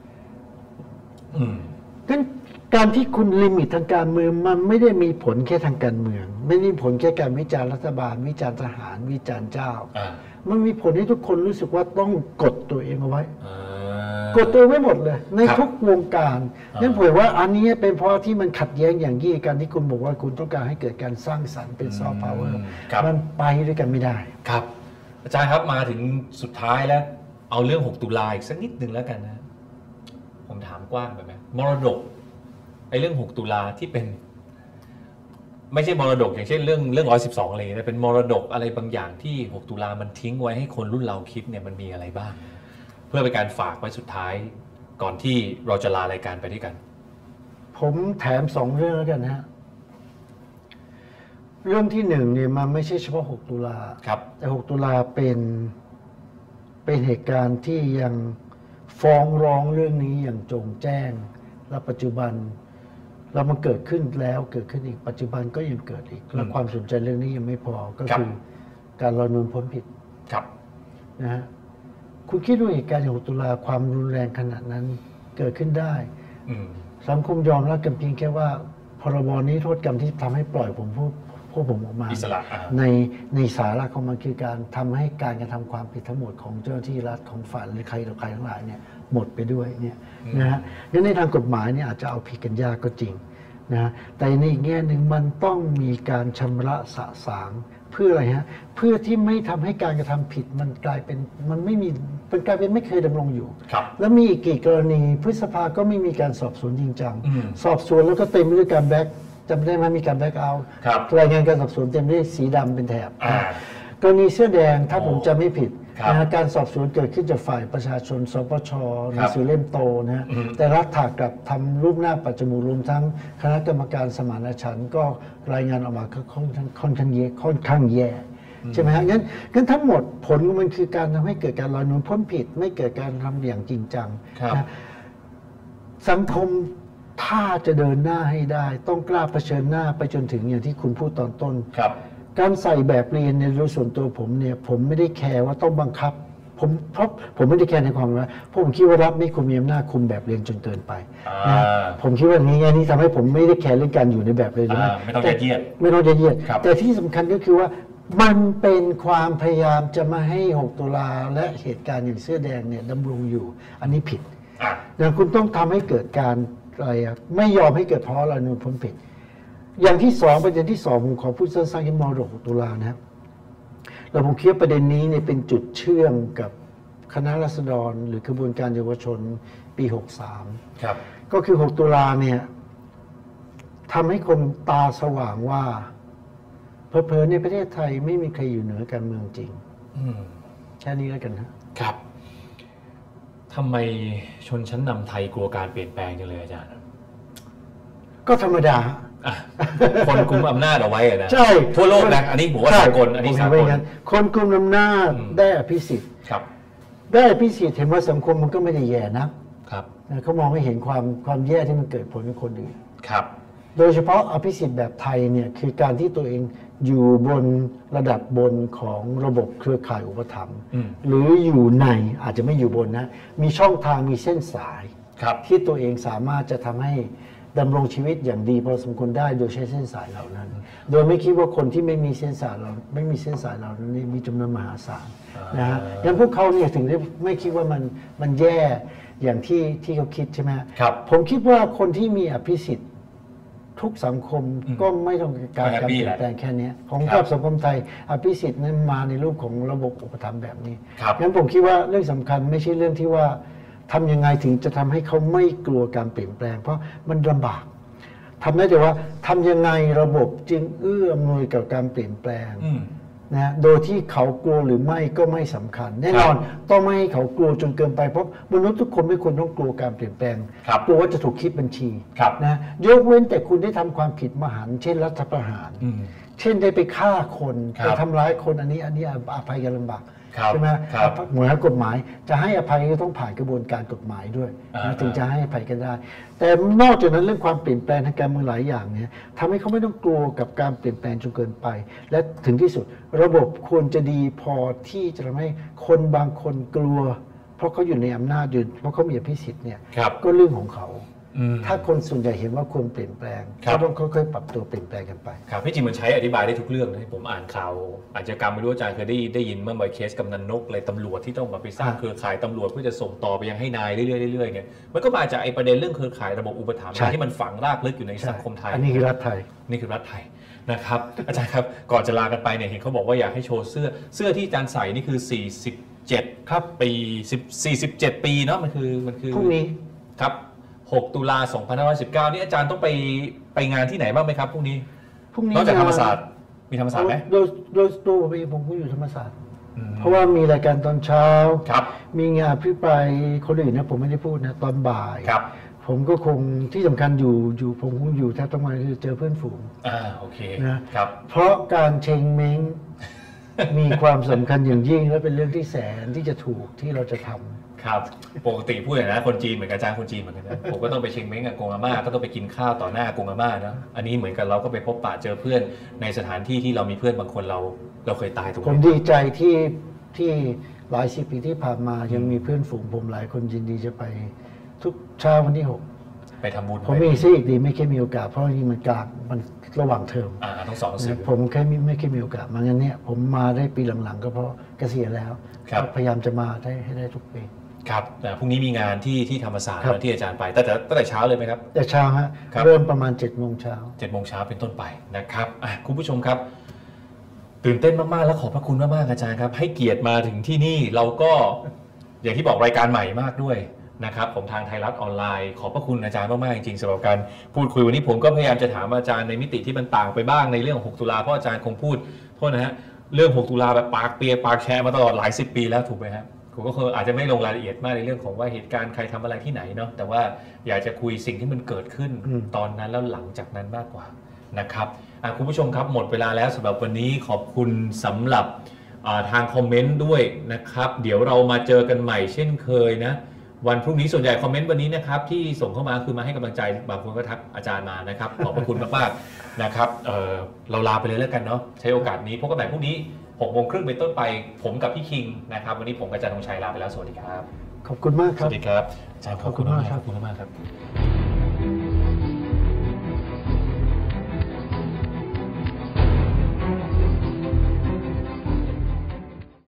ดังนั้นการที่คุณลิมิตทางการเมืองมันไม่ได้มีผลแค่ทางการเมืองไม่ได้มีผลแค่การวิจารณ์รัฐบาลวิจารณ์ทหารวิจารณ์เจ้ามันมีผลให้ทุกคนรู้สึกว่าต้องกดตัวเองเอาไว้กดตัวไว้หมดเลยในทุกวงการนั่นเผยว่าอันนี้เป็นเพราะที่มันขัดแย้งอย่างยิ่งการที่คุณบอกว่าคุณต้องการให้เกิดการสร้างสรรค์เป็นซอฟต์พาวเวอร์มันไปด้วยกันไม่ได้ครับอาจารย์ครับมาถึงสุดท้ายแล้วเอาเรื่อง6 ตุลาอีกสักนิดนึงแล้วกันนะผมถามกว้างไปไหมมรดกไอ้เรื่อง6 ตุลาที่เป็นไม่ใช่มรดกอย่างเช่นเรื่อง112อะไรแต่เป็นมรดกอะไรบางอย่างที่6 ตุลามันทิ้งไว้ให้คนรุ่นเราคิดเนี่ยมันมีอะไรบ้างเพื่อเป็นการฝากไว้สุดท้ายก่อนที่เราจะลารายการไปด้วยกันผมแถม2 เรื่องแล้วกันนะฮะเรื่องที่1เนี่ยมันไม่ใช่เฉพาะ6 ตุลาแต่6 ตุลาเป็นเหตุการณ์ที่ยังฟ้องร้องเรื่องนี้อย่างโจ่งแจ้งและปัจจุบันเรามันเกิดขึ้นแล้วเกิดขึ้นอีกปัจจุบันก็ยังเกิดอีกและความสนใจเรื่องนี้ยังไม่พอก็คือการลอยนวลพ้นผิดนะฮะคุณคิดว่าเหตุการณ์6 ตุลาความรุนแรงขนาดนั้นเกิดขึ้นได้สังคมยอมรับกันเพียงแค่ว่าพรบนี้โทษกรรมที่ทำให้ปล่อยพวกผมออกมาในสาระของมันคือการทำให้การกระทำความผิดทั้งหมดของเจ้าหน้าที่รัฐของฝ่ายหรือใครต่อใครทั้งหลายเนี่ยหมดไปด้วยเนี่ยนะฮะงั้นในทางกฎหมายเนี่ยอาจจะเอาผิดกันยากก็จริงนะแต่ในอีกแง่หนึ่งมันต้องมีการชำระสะสางเพื่ออะไรฮะเพื่อที่ไม่ทำให้การกระทำผิดมันกลายเป็นมันไม่มีเป็นกลายเป็นไม่เคยดำรงอยู่แล้วมีอีกกี่กรณีพฤษภาก็ไม่มีการสอบสวนจริงจังสอบสวนแล้วก็เต็มไปด้วยการแบ็กจำได้ไหมมีการแบ็กเอาท์รายงานการสอบสวนเต็มด้วยสีดำเป็นแถบกรณีเสื้อแดงถ้าผมจำไม่ผิดนะการสอบสวนเกิดขึ้นจากฝ่ายประชาชนสปช.หนังสือเล่มโตนะฮะแต่รัฐถากลับทำรูปหน้าปัจจมูกรวมทั้งคณะกรรมการสมานฉันท์ก็รายงานออกมาค่อนข้างแย่ใช่ไหมฮะงั้นทั้งหมดผลมันคือการทำให้เกิดการลอยนวลพ้นผิดไม่เกิดการทำอย่างจริงจังนะสังคมถ้าจะเดินหน้าให้ได้ต้องกล้าเผชิญหน้าไปจนถึงอย่างที่คุณพูดตอนต้นการใส่แบบเรียนในโดยส่วนตัวผมเนี่ยผมไม่ได้แคร์ว่าต้องบังคับเพราะผมไม่ได้แคร์ในความว่าผมคิดว่ารัฐไม่ควรมีอำนาจคุมแบบเรียนจนเกินไปนะผมคิดว่าอย่างนี้ทำให้ผมไม่ได้แคร์เรื่องการอยู่ในแบบเรียนไม่ต้องเยียดแต่ที่สำคัญก็คือว่ามันเป็นความพยายามจะมาให้6 ตุลาและเหตุการณ์อย่างเสื้อแดงเนี่ยดำรงอยู่อันนี้ผิดดังนั้นคุณต้องทำให้เกิดการอะไรไม่ยอมให้เกิดเพราะรัฐธรรมนูญพ้นผิดอย่างที่สองประเด็นที่สองผมขอพูดสั้นๆที่มรดกตุลานะครับเราผมคิดว่าประเด็นนี้เนี่ยเป็นจุดเชื่อมกับคณะราษฎรหรือกระบวนการเยาวชนปี63 ครับก็คือ6ตุลาเนี่ยทำให้คนตาสว่างว่าเผลอๆในประเทศไทยไม่มีใครอยู่เหนือการเมืองจริงแค่นี้แล้วกันครับทำไมชนชั้นนำไทยกลัวการเปลี่ยนแปลงจังเลยอาจารย์ก็ธรรมดาคนกุมอำนาจเอาไว้นะใช่ทั่วโลกนะอันนี้ผมว่าสากลอันนี้สากลคนกุมอำนาจได้อภิสิทธิ์ครับได้อภิสิทธิ์เห็นว่าสังคมมันก็ไม่ได้แย่นะครับเขามองไม่เห็นความแย่ที่มันเกิดผลกับคนอื่นครับโดยเฉพาะอภิสิทธิ์แบบไทยเนี่ยคือการที่ตัวเองอยู่บนระดับบนของระบบเครือข่ายอุปถัมภ์หรืออยู่ในอาจจะไม่อยู่บนนะมีช่องทางมีเส้นสายที่ตัวเองสามารถจะทำให้ดำรงชีวิตอย่างดีพอสมควรได้โดยใช้เส้นสายเหล่านั้นโดยไม่คิดว่าคนที่ไม่มีเส้นสายเราไม่มีเส้นสายเหล่านั้นมีจำนวนมหาศาลนะฮะอย่างพวกเขาเนี่ยถึงได้ไม่คิดว่ามันแย่อย่างที่เขาคิดใช่ไหมผมคิดว่าคนที่มีอภิสิทธิ์ทุกสังคมก็ไม่ต้องการเปลี่ยนแปลงแค่นี้ของภาพสังคมไทยอภิสิทธิ์นั้นมาในรูปของระบบอุปถัมภ์แบบนี้งั้นผมคิดว่าเรื่องสำคัญไม่ใช่เรื่องที่ว่าทำยังไงถึงจะทำให้เขาไม่กลัวการเปลี่ยนแปลงเพราะมันลำบากทำได้แต่ว่าทำยังไงระบบจึงเอื้ออำนวยกับการเปลี่ยนแปลงนะโดยที่เขากลัวหรือไม่ก็ไม่สำคัญแน่นอนต้องไม่ให้เขากลัวจนเกินไปเพราะมนุษย์ทุกคนไม่ควรต้องกลัวการเปลี่ยนแปลงกลัวว่าจะถูกคิดบัญชีนะยกเว้นแต่คุณได้ทำความผิดมหันต์เช่นรัฐประหารเช่นได้ไปฆ่าคนไปทำร้ายคนอันนี้อภัยกันลำบากใช่ไหมหน่วยงานกฎหมายจะให้อภัยก็ต้องผ่านกระบวนการกฎหมายด้วยถึงจะให้อภัยกันได้แต่นอกจากนั้นเรื่องความเปลี่ยนแปลงทางการเมืองหลายอย่างเนี่ยทำให้เขาไม่ต้องกลัวกับการเปลี่ยนแปลงจนเกินไปและถึงที่สุดระบบควรจะดีพอที่จะทำให้คนบางคนกลัวเพราะเขาอยู่ในอำนาจอยู่เพราะเขามีอภิสิทธิ์เนี่ยก็เรื่องของเขาถ้าคนส่วนใหญ่เห็นว่าควรเปลี่ยนแปลงก็ต้องค่อยๆปรับตัวเปลี่ยนแปลงกันไปครับที่จริงมันใช้อธิบายได้ทุกเรื่องนะผมอ่านข่าวอาชญากรรมไม่รู้อาจารย์เคยได้ยินเมื่อบ่อยเคสกำนันนกอะไรตำรวจที่ต้องมาไปสร้างเครือข่ายตำรวจเพื่อจะส่งต่อไปยังให้นายเรื่อยๆเนี่ยมันก็มาจากไอ้ประเด็นเรื่องเครือข่ายระบบอุปถัมภ์ที่มันฝังรากลึกอยู่ในสังคมไทยอันนี้คือรัฐไทยนี่คือรัฐไทยนะครับอาจารย์ครับก่อนจะลากันไปเนี่ยเห็นเขาบอกว่าอยากให้โชว์เสื้อที่อาจารย์ใส่นี่คือ47ครับปี47ปีเนาะมันคือพรุ่งนี้ครับ6 ตุลา 2519 นี่อาจารย์ต้องไปงานที่ไหนบ้างไหมครับพรุ่งนี้นอกจากธรรมศาสตร์มีธรรมศาสตร์ไหมโดยตัวผมก็อยู่ธรรมศาสตร์เพราะว่ามีรายการตอนเช้ามีงานพิปรายคนอื่นนะผมไม่ได้พูดนะตอนบ่ายผมก็คงที่สำคัญอยู่ผมคงอยู่แทบทั้งวันคือเจอเพื่อนฝูงโอเคนะครับเพราะการเชงเม้งมีความสำคัญอย่างยิ่งและเป็นเรื่องที่แสนที่จะถูกที่เราจะทำครับปกติพูดอย่างนั้นคนจีนเหมือนกันอาจารย์คนจีนเหมือนกันนะผมก็ต้องไปเชงเม้งกับกงอาม่าก็ต้องไปกินข้าวต่อหน้ากงอาม่านะอันนี้เหมือนกันเราก็ไปพบปะเจอเพื่อนในสถานที่ที่เรามีเพื่อนบางคนเราเคยตายตรงนี้ผมดีใจที่หลายสิบปีที่ผ่านมายังมีเพื่อนฝูงผมหลายคนยินดีจะไปทุกเช้าวันที่6 ไปทำบุญผมมีซิอีกดีไม่แค่มีโอกาสเพราะนี่มันกลางมันระหว่างเทอมต้องสอนสื่อผมแค่ไม่แค่มีโอกาสมางั้นเนี่ยผมมาได้ปีหลังๆก็เพราะเกษียณแล้วพยายามจะมาให้ได้ทุกปีครับแต่พรุ่งนี้มีงานที่ธรรมศาสตร์ที่อาจารย์ไปตั้งแต่เช้าเลยไหมครับแต่เช้าฮะเริ่มประมาณ7 โมงเช้า 7 โมงเช้าเป็นต้นไปนะครับคุณผู้ชมครับตื่นเต้นมากๆและขอบพระคุณมากๆอาจารย์ครับให้เกียรติมาถึงที่นี่เราก็อย่างที่บอกรายการใหม่มากด้วยนะครับผมทางไทยรัฐออนไลน์ขอบพระคุณอาจารย์มากๆจริงๆสำหรับการพูดคุยวันนี้ผมก็พยายามจะถามอาจารย์ในมิติที่มันต่างไปบ้างในเรื่อง6 ตุลาเพราะอาจารย์คงพูดโทษนะฮะเรื่อง6 ตุลาแบบปากเปียปากแชร์มาตลอดหลาย10 ปีแล้วถูกไหมครับผมก็คืออาจจะไม่ลงรายละเอียดมากในเรื่องของว่าเหตุการณ์ใครทำอะไรที่ไหนเนาะแต่ว่าอยากจะคุยสิ่งที่มันเกิดขึ้นตอนนั้นแล้วหลังจากนั้นมากกว่านะครับคุณผู้ชมครับหมดเวลาแล้วสำหรับวันนี้ขอบคุณสำหรับทางคอมเมนต์ด้วยนะครับเดี๋ยวเรามาเจอกันใหม่เช่นเคยนะวันพรุ่งนี้ส่วนใหญ่คอมเมนต์วันนี้นะครับที่ส่งเข้ามาคือมาให้กำลังใจบางคนก็ทักอาจารย์มานะครับขอบพระคุณมากๆนะครับเราลาไปเลยแล้วกันเนาะใช้โอกาสนี้พบกันใหม่พรุ่งนี้6 โมงครึ่งเป็นต้นไปผมกับพี่คิงนะครับวันนี้ผมกับอาจารย์ธงชัยลาไปแล้วสวัสดีครับขอบคุณมากครับสวัสดีครับอาจารย์ขอบคุณมากครับ